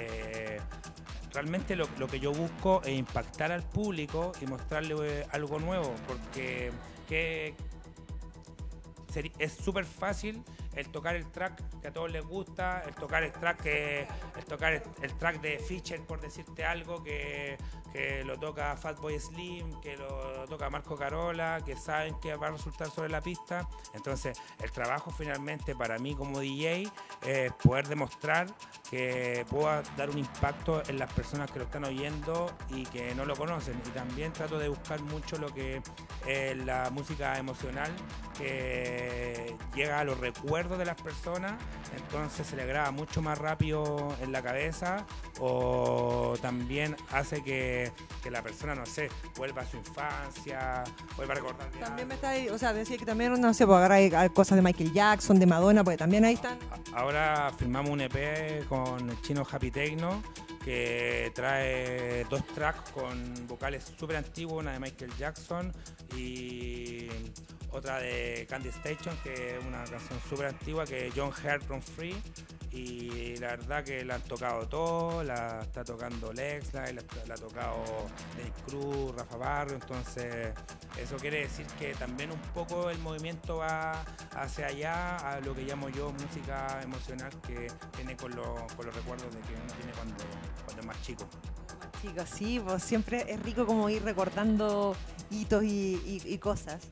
realmente lo que yo busco es impactar al público y mostrarle algo nuevo, porque es súper fácil el tocar el track que a todos les gusta, el tocar el track el track de Fisher, por decirte algo, que lo toca Fatboy Slim, que lo toca Marco Carola, que saben que va a resultar sobre la pista. Entonces, el trabajo finalmente para mí como DJ es poder demostrar que puedo dar un impacto en las personas que lo están oyendo y que no lo conocen. Y también trato de buscar mucho lo que es la música emocional, que llega a los recuerdos de las personas, entonces se le graba mucho más rápido en la cabeza, o también hace que la persona, no sé, vuelva a su infancia, vuelva a recordar. También me está, o sea, decía que también, no sé, pues agarrar cosas de Michael Jackson, de Madonna, porque también ahí están. Ahora firmamos un EP con el chino Happy Techno, que trae 2 tracks con vocales súper antiguos, una de Michael Jackson y otra de Candy Station, que es una canción súper antigua, que es John Heart Run Free, y la verdad que la han tocado todos, la está tocando Lexla, la ha tocado Dennis Cruz, Rafa Barrio, entonces eso quiere decir que también un poco el movimiento va hacia allá, a lo que llamo yo música emocional, que tiene con los recuerdos de que uno tiene cuando es más chico. Chicos, sí, pues siempre es rico como ir recordando hitos y cosas.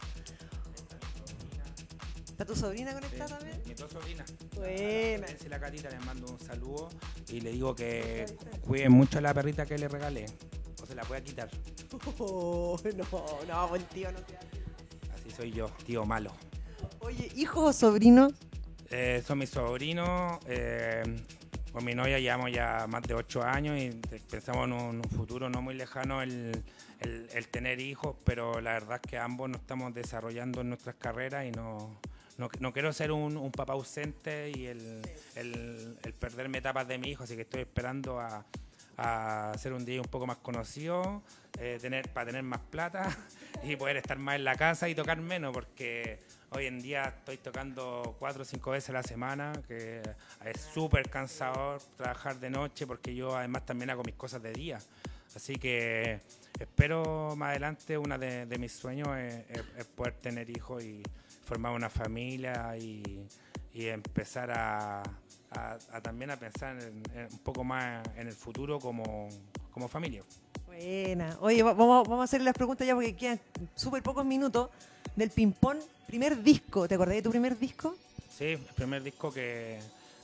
¿Está tu sobrina conectada también? Mi 2 sobrinas. Buena. A la Catita le mando un saludo y le digo que cuide mucho a la perrita que le regalé, o se la pueda quitar. Oh, no, buen tío, no. Así soy yo, tío malo. Oye, ¿hijos o sobrinos? Son mis sobrinos. Con mi novia llevamos ya más de 8 años y pensamos en un futuro no muy lejano el tener hijos, pero la verdad es que ambos nos estamos desarrollando en nuestras carreras y no quiero ser un papá ausente y el perderme etapas de mi hijo, así que estoy esperando a ser un día un poco más conocido, para tener más plata y poder estar más en la casa y tocar menos, porque hoy en día estoy tocando 4 o 5 veces a la semana, que es súper cansador trabajar de noche, porque yo además también hago mis cosas de día. Así que espero más adelante, una de mis sueños es poder tener hijos y formar una familia y empezar a también a pensar un poco más en el futuro como familia. Buena. Oye, vamos a hacer las preguntas ya porque quedan súper pocos minutos. Del ping-pong, primer disco. ¿Te acordás de tu primer disco? Sí, el primer disco que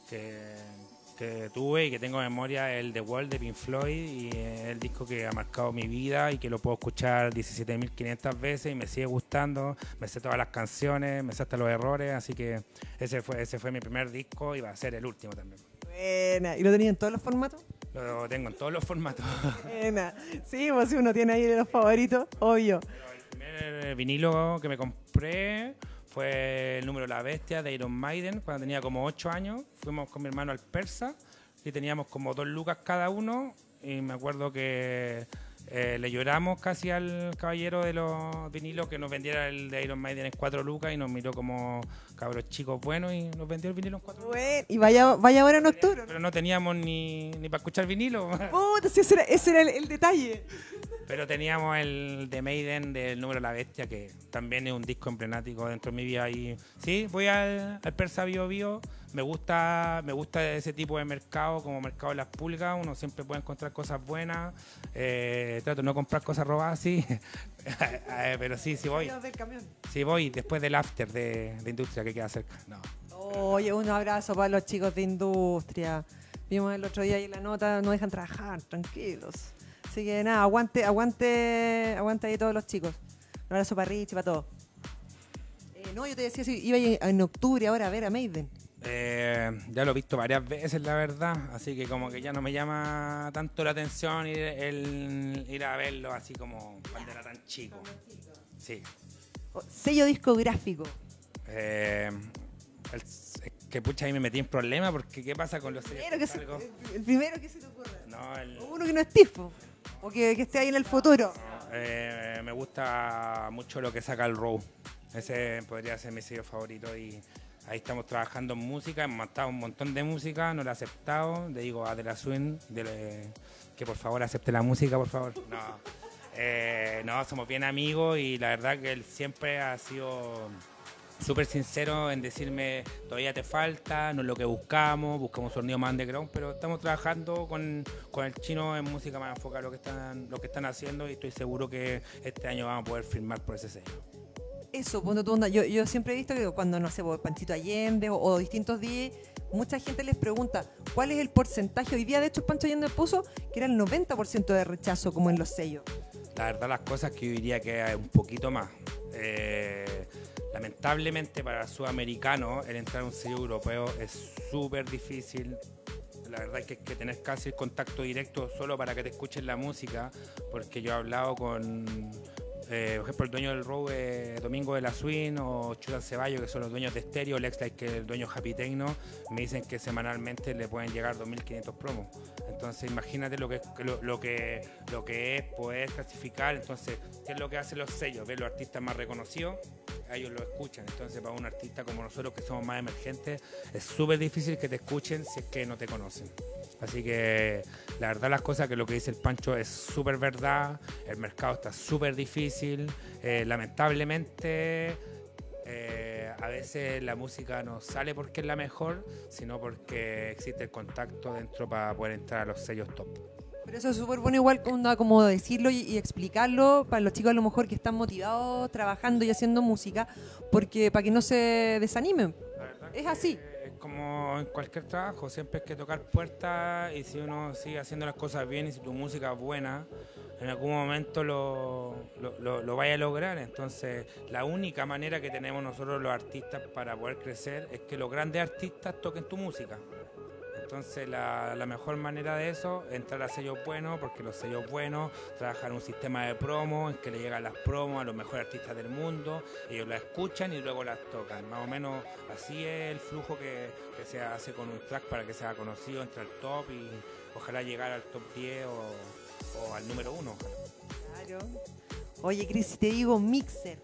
tuve y que tengo en memoria es el The Wall de Pink Floyd, y es el disco que ha marcado mi vida y que lo puedo escuchar 17.500 veces y me sigue gustando, me sé todas las canciones, me sé hasta los errores, así que ese fue mi primer disco y va a ser el último también. Buena. ¿Y lo tenías en todos los formatos? Lo tengo en todos los formatos. Buena. Sí, pues si uno tiene ahí de los favoritos, obvio. Pero el primer vinilo que me compré fue el número La Bestia de Iron Maiden, cuando tenía como 8 años. Fuimos con mi hermano al Persa y teníamos como 2 lucas cada uno. Y me acuerdo que le lloramos casi al caballero de los vinilos que nos vendiera el de Iron Maiden en 4 lucas y nos miró como cabros chicos buenos y nos vendió el vinilo en 4 lucas. Bueno, y vaya ahora en octubre. Pero no teníamos ni para escuchar vinilo. Puta, sí, ese era el detalle. Pero teníamos el de Maiden del número La Bestia, que también es un disco emblemático dentro de mi vida. Y sí, voy al Persa Bio Bio. Me gusta ese tipo de mercado, como mercado de las pulgas. Uno siempre puede encontrar cosas buenas. Trato de no comprar cosas robadas, sí. Pero sí voy. Sí voy después del after de industria que queda cerca. No. Oye, un abrazo para los chicos de industria. Vimos el otro día ahí la nota, no dejan trabajar, tranquilos. Así que nada, aguante ahí todos los chicos. Un abrazo para Rich y para todos. No, yo te decía si iba en octubre ahora a ver a Maiden. Ya lo he visto varias veces, la verdad, así que como que ya no me llama tanto la atención ir a verlo así como cuando era tan chico. Sí. Sello discográfico. Que pucha, ahí me metí en problemas porque ¿qué pasa con los sellos? El primero que se te ocurra. No, uno que no es tifo, o que esté ahí en el futuro. Me gusta mucho lo que saca el Row. Ese podría ser mi sello favorito y ahí estamos trabajando en música, hemos montado un montón de música, no lo he aceptado, le digo a De La Swing que por favor acepte la música, por favor. No, somos bien amigos y la verdad que él siempre ha sido súper sincero en decirme, todavía te falta, no es lo que buscamos un sonido más underground, pero estamos trabajando con el chino en música más enfocada a lo que están haciendo y estoy seguro que este año vamos a poder firmar por ese sello. Eso, ponte tú onda. Yo siempre he visto que cuando, no sé, Panchito Allende o distintos días, mucha gente les pregunta cuál es el porcentaje. Hoy día, de hecho, Pancho Allende puso que era el 90% de rechazo como en los sellos. La verdad, las cosas que yo diría que hay un poquito más. Lamentablemente para el sudamericano el entrar a un sello europeo es súper difícil. La verdad es que hay que tener casi el contacto directo solo para que te escuchen la música, porque yo he hablado con, por ejemplo, el dueño del Row, Domingo de la Swing, o Chutan Ceballos, que son los dueños de Stereo, Lexlight, que es el dueño Happy Techno, me dicen que semanalmente le pueden llegar 2.500 promos. Entonces imagínate lo que es poder clasificar. Entonces, ¿qué es lo que hacen los sellos? Ver los artistas más reconocidos, a ellos lo escuchan. Entonces, para un artista como nosotros, que somos más emergentes, es súper difícil que te escuchen si es que no te conocen. Así que la verdad, las cosas, que lo que dice el Pancho es súper verdad. El mercado está súper difícil. Lamentablemente, a veces la música no sale porque es la mejor, sino porque existe el contacto dentro para poder entrar a los sellos top. Pero eso es súper bueno igual como decirlo y explicarlo para los chicos a lo mejor que están motivados trabajando y haciendo música, porque para que no se desanimen. Es así. Es como en cualquier trabajo, siempre hay que tocar puertas, y si uno sigue haciendo las cosas bien y si tu música es buena, en algún momento lo vaya a lograr. Entonces, la única manera que tenemos nosotros los artistas para poder crecer es que los grandes artistas toquen tu música. Entonces, la mejor manera de eso es entrar a sellos buenos, porque los sellos buenos trabajan un sistema de promo en que le llegan las promos a los mejores artistas del mundo, ellos las escuchan y luego las tocan. Más o menos así es el flujo que se hace con un track para que sea conocido, entre al top y ojalá llegar al top 10 o al número 1. Claro. Oye, Cris, si te digo mixer.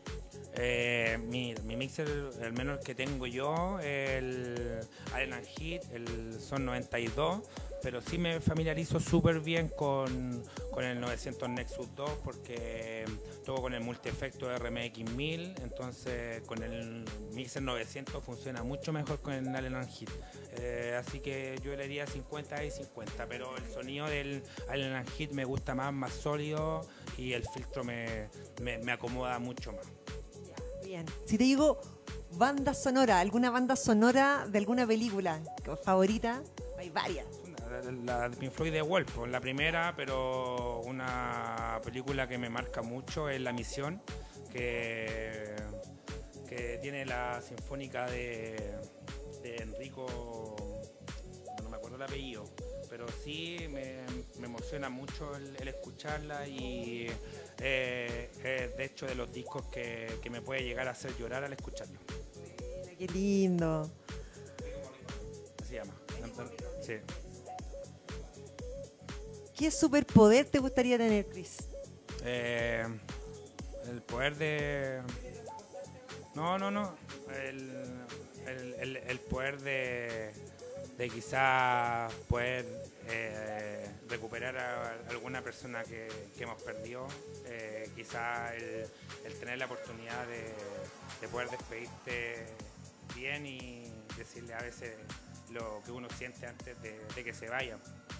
Mi mixer, al menos el que tengo yo, el Allen & Heath, el Son 92, pero sí me familiarizo súper bien con el 900 Nexus 2, porque toco con el multi-efecto RMX 1000, entonces con el mixer 900 funciona mucho mejor con el Allen & Heath. Así que yo le diría 50 y 50, pero el sonido del Allen & Heath me gusta más sólido, y el filtro me acomoda mucho más. Bien. Si te digo banda sonora, ¿alguna banda sonora de alguna película favorita? Hay varias. La de Pink Floyd, de Wolf, la primera, pero una película que me marca mucho es La Misión, que tiene la sinfónica de Enrico, no me acuerdo el apellido, pero sí me emociona mucho el escucharla, y de hecho de los discos que me puede llegar a hacer llorar al escucharlo. Mira, qué lindo. Así se llama. Sí. ¿Qué superpoder te gustaría tener, Cris? El poder de... No. El poder de quizás poder recuperar a alguna persona que hemos perdido. Quizás el tener la oportunidad de poder despedirte bien y decirle a veces lo que uno siente antes de que se vaya.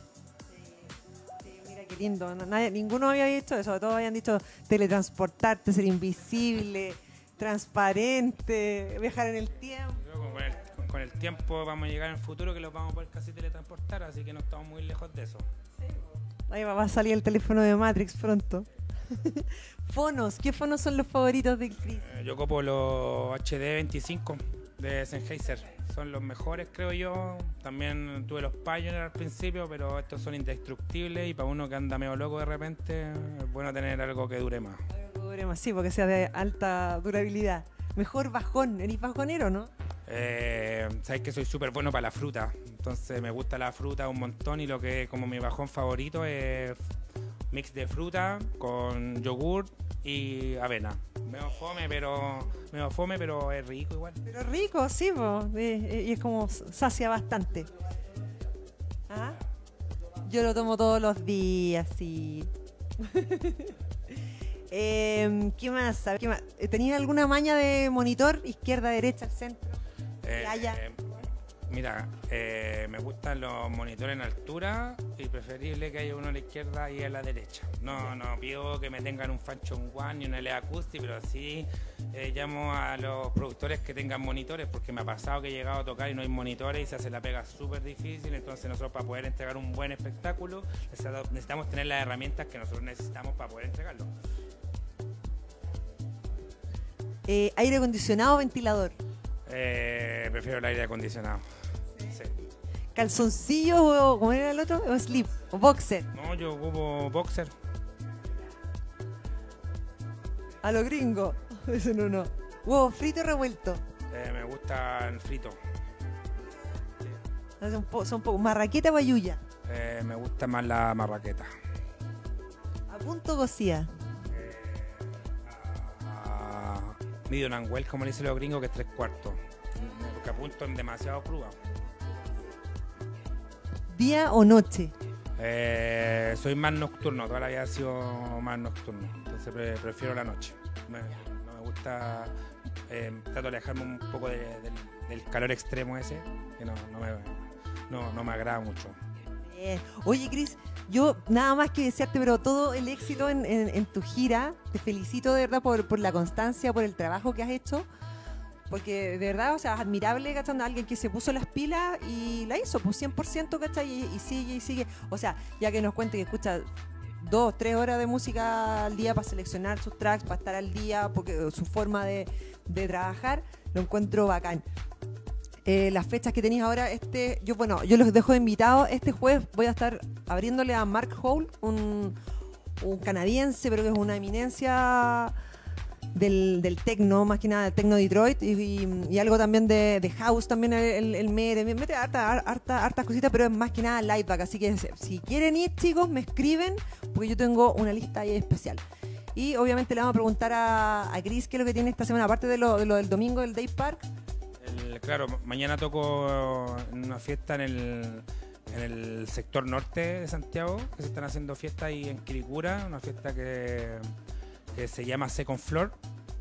Sí, mira qué lindo. Ninguno había dicho eso. Todos habían dicho teletransportarte, ser invisible, transparente, viajar en el tiempo. Con el tiempo vamos a llegar en el futuro que los vamos a poder casi teletransportar, así que no estamos muy lejos de eso. Ahí va a salir el teléfono de Matrix pronto. Fonos, ¿qué fonos son los favoritos de Cris? Yo copo los HD25 de Sennheiser, son los mejores, creo yo. También tuve los Pioneer al principio, pero estos son indestructibles, y para uno que anda medio loco de repente es bueno tener algo que dure más. Algo que dure más, sí, porque sea de alta durabilidad. Mejor bajón, ¿eres bajonero, no? Sabes que soy súper bueno para la fruta, entonces me gusta la fruta un montón, y lo que como mi bajón favorito es mix de fruta con yogur y avena. Medio fome, pero es rico igual. Pero rico, sí, y es como sacia bastante. ¿Ah? Yo lo tomo todos los días, sí. ¿Qué más? A ver, ¿qué más? ¿Tenías alguna maña de monitor? Izquierda, derecha, al centro. Que haya. Mira, me gustan los monitores en altura y preferible que haya uno a la izquierda y a la derecha. No pido que me tengan un Function One ni una LED Acoustic, pero sí llamo a los productores que tengan monitores, porque me ha pasado que he llegado a tocar y no hay monitores y se hace la pega súper difícil. Entonces nosotros, para poder entregar un buen espectáculo, necesitamos tener las herramientas que nosotros necesitamos para poder entregarlo. ¿Aire acondicionado o ventilador? Prefiero el aire acondicionado. Sí. ¿Calzoncillos o cómo era el otro? ¿O slip? ¿O boxer? No, yo ocupo boxer. A lo gringo. Eso no. ¿Huevo frito o revuelto? Me gusta el frito. Son poco. ¿Marraqueta o ayuya? Me gusta más la marraqueta. ¿A punto cocida? Medium and well, como le dicen los gringos, que es 3/4. Porque a punto es demasiado cruda. ¿Día o noche? Soy más nocturno, toda la vida he sido más nocturno. Entonces prefiero la noche. No me gusta. Trato de alejarme un poco del calor extremo ese, que no me agrada mucho. Oye, Cris, yo nada más que desearte, pero todo el éxito en tu gira. Te felicito de verdad por la constancia, por el trabajo que has hecho. Porque de verdad, o sea, es admirable, ¿cachai? Alguien que se puso las pilas y la hizo, pues 100%, ¿cachai? Y sigue. O sea, ya que nos cuente que escucha 2-3 horas de música al día para seleccionar sus tracks, para estar al día, porque su forma de trabajar, lo encuentro bacán. Las fechas que tenéis ahora, yo los dejo de invitados. Este jueves voy a estar abriéndole a Mark Hole, un canadiense, pero que es una eminencia del techno, más que nada del techno Detroit, y algo también de house, también el mete hartas cositas, pero es más que nada lightback. Así que si quieren ir, chicos, me escriben, porque yo tengo una lista ahí especial. Y obviamente le vamos a preguntar a Cris qué es lo que tiene esta semana, aparte de lo del domingo del Day Park. Claro, mañana toco en una fiesta en el sector norte de Santiago, que se están haciendo fiestas ahí en Quilicura, una fiesta que se llama Second Floor.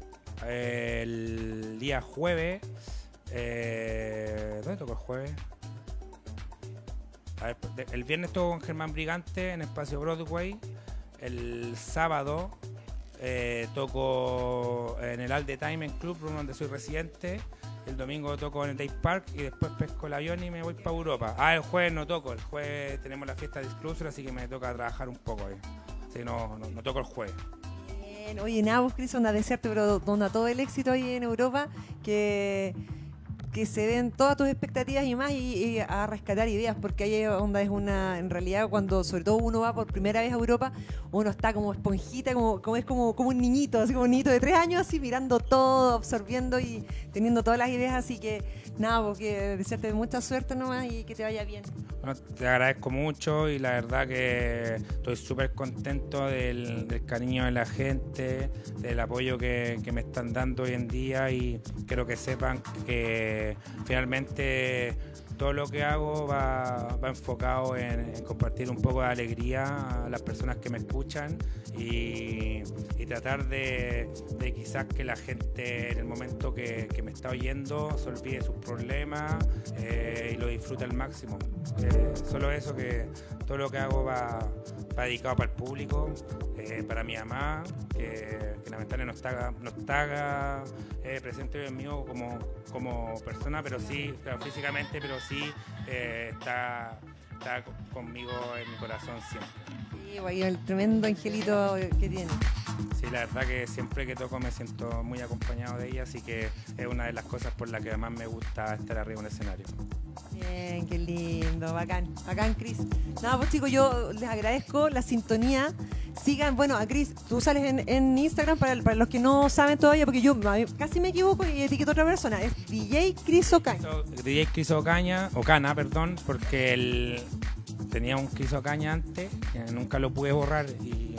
El día jueves, ¿dónde toco el jueves? A ver, el viernes toco con Germán Brigante en Espacio Broadway. El sábado toco en el All the Time en Club Room, donde soy residente. El domingo toco en el Day Park y después pesco el avión y me voy para Europa. El jueves no toco, el jueves tenemos la fiesta de Disclosure, así que me toca trabajar un poco ahí. Así que no toco el jueves. Bien, oye, nada, vos, Cris, onda desearte, pero onda todo el éxito ahí en Europa, que se den todas tus expectativas y más, y a rescatar ideas, porque ahí onda es en realidad, cuando sobre todo uno va por primera vez a Europa, uno está como esponjita, como un niñito, así como un niñito de 3 años, así mirando todo, absorbiendo y teniendo todas las ideas. Así que nada, porque desearte mucha suerte nomás y que te vaya bien. Bueno, te agradezco mucho y la verdad que estoy súper contento del cariño de la gente, del apoyo que me están dando hoy en día, y quiero que sepan que finalmente todo lo que hago va enfocado en compartir un poco de alegría a las personas que me escuchan y tratar de quizás que la gente en el momento que me está oyendo se olvide sus problemas y lo disfrute al máximo. Solo eso, que todo lo que hago va dedicado para el público, para mi mamá, que lamentablemente no está presente en mí como persona, pero sí, claro, físicamente, pero sí está conmigo en mi corazón siempre. Sí, guay, el tremendo angelito que tiene. Sí, la verdad que siempre que toco me siento muy acompañado de ella, así que es una de las cosas por las que más me gusta estar arriba en el escenario. Bien, qué lindo, bacán, Cris. Nada, pues chicos, yo les agradezco la sintonía. Sigan, bueno, a Cris, tú sales en Instagram, para los que no saben todavía, porque yo casi me equivoco y etiqueto a otra persona, es DJ Cris Ocaña. DJ Cris Ocana, perdón, porque tenía un Cris Ocaña antes, que nunca lo pude borrar y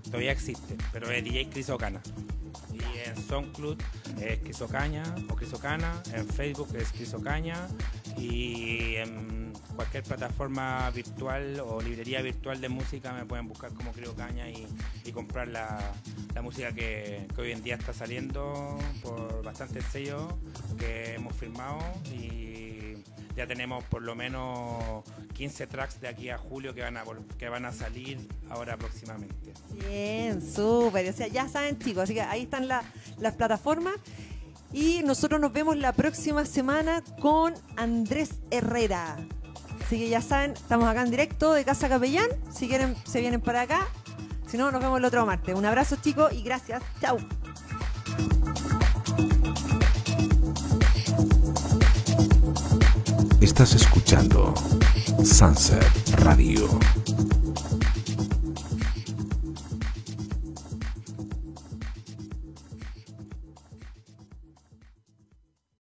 todavía existe, pero es DJ Cris Ocana. Y en SoundCloud es Cris Ocaña o Cris Ocana, en Facebook es Cris Ocaña y en cualquier plataforma virtual o librería virtual de música me pueden buscar como Cris Ocaña y comprar la música que hoy en día está saliendo por bastantes sellos que hemos firmado y ya tenemos por lo menos 15 tracks de aquí a julio que van a salir ahora próximamente. Bien, súper. O sea, ya saben, chicos, así que ahí están las plataformas. Y nosotros nos vemos la próxima semana con Andrés Herrera. Así que ya saben, estamos acá en directo de Casa Capellán. Si quieren, se vienen para acá. Si no, nos vemos el otro martes. Un abrazo, chicos, y gracias. Chau. Estás escuchando Sunset Radio.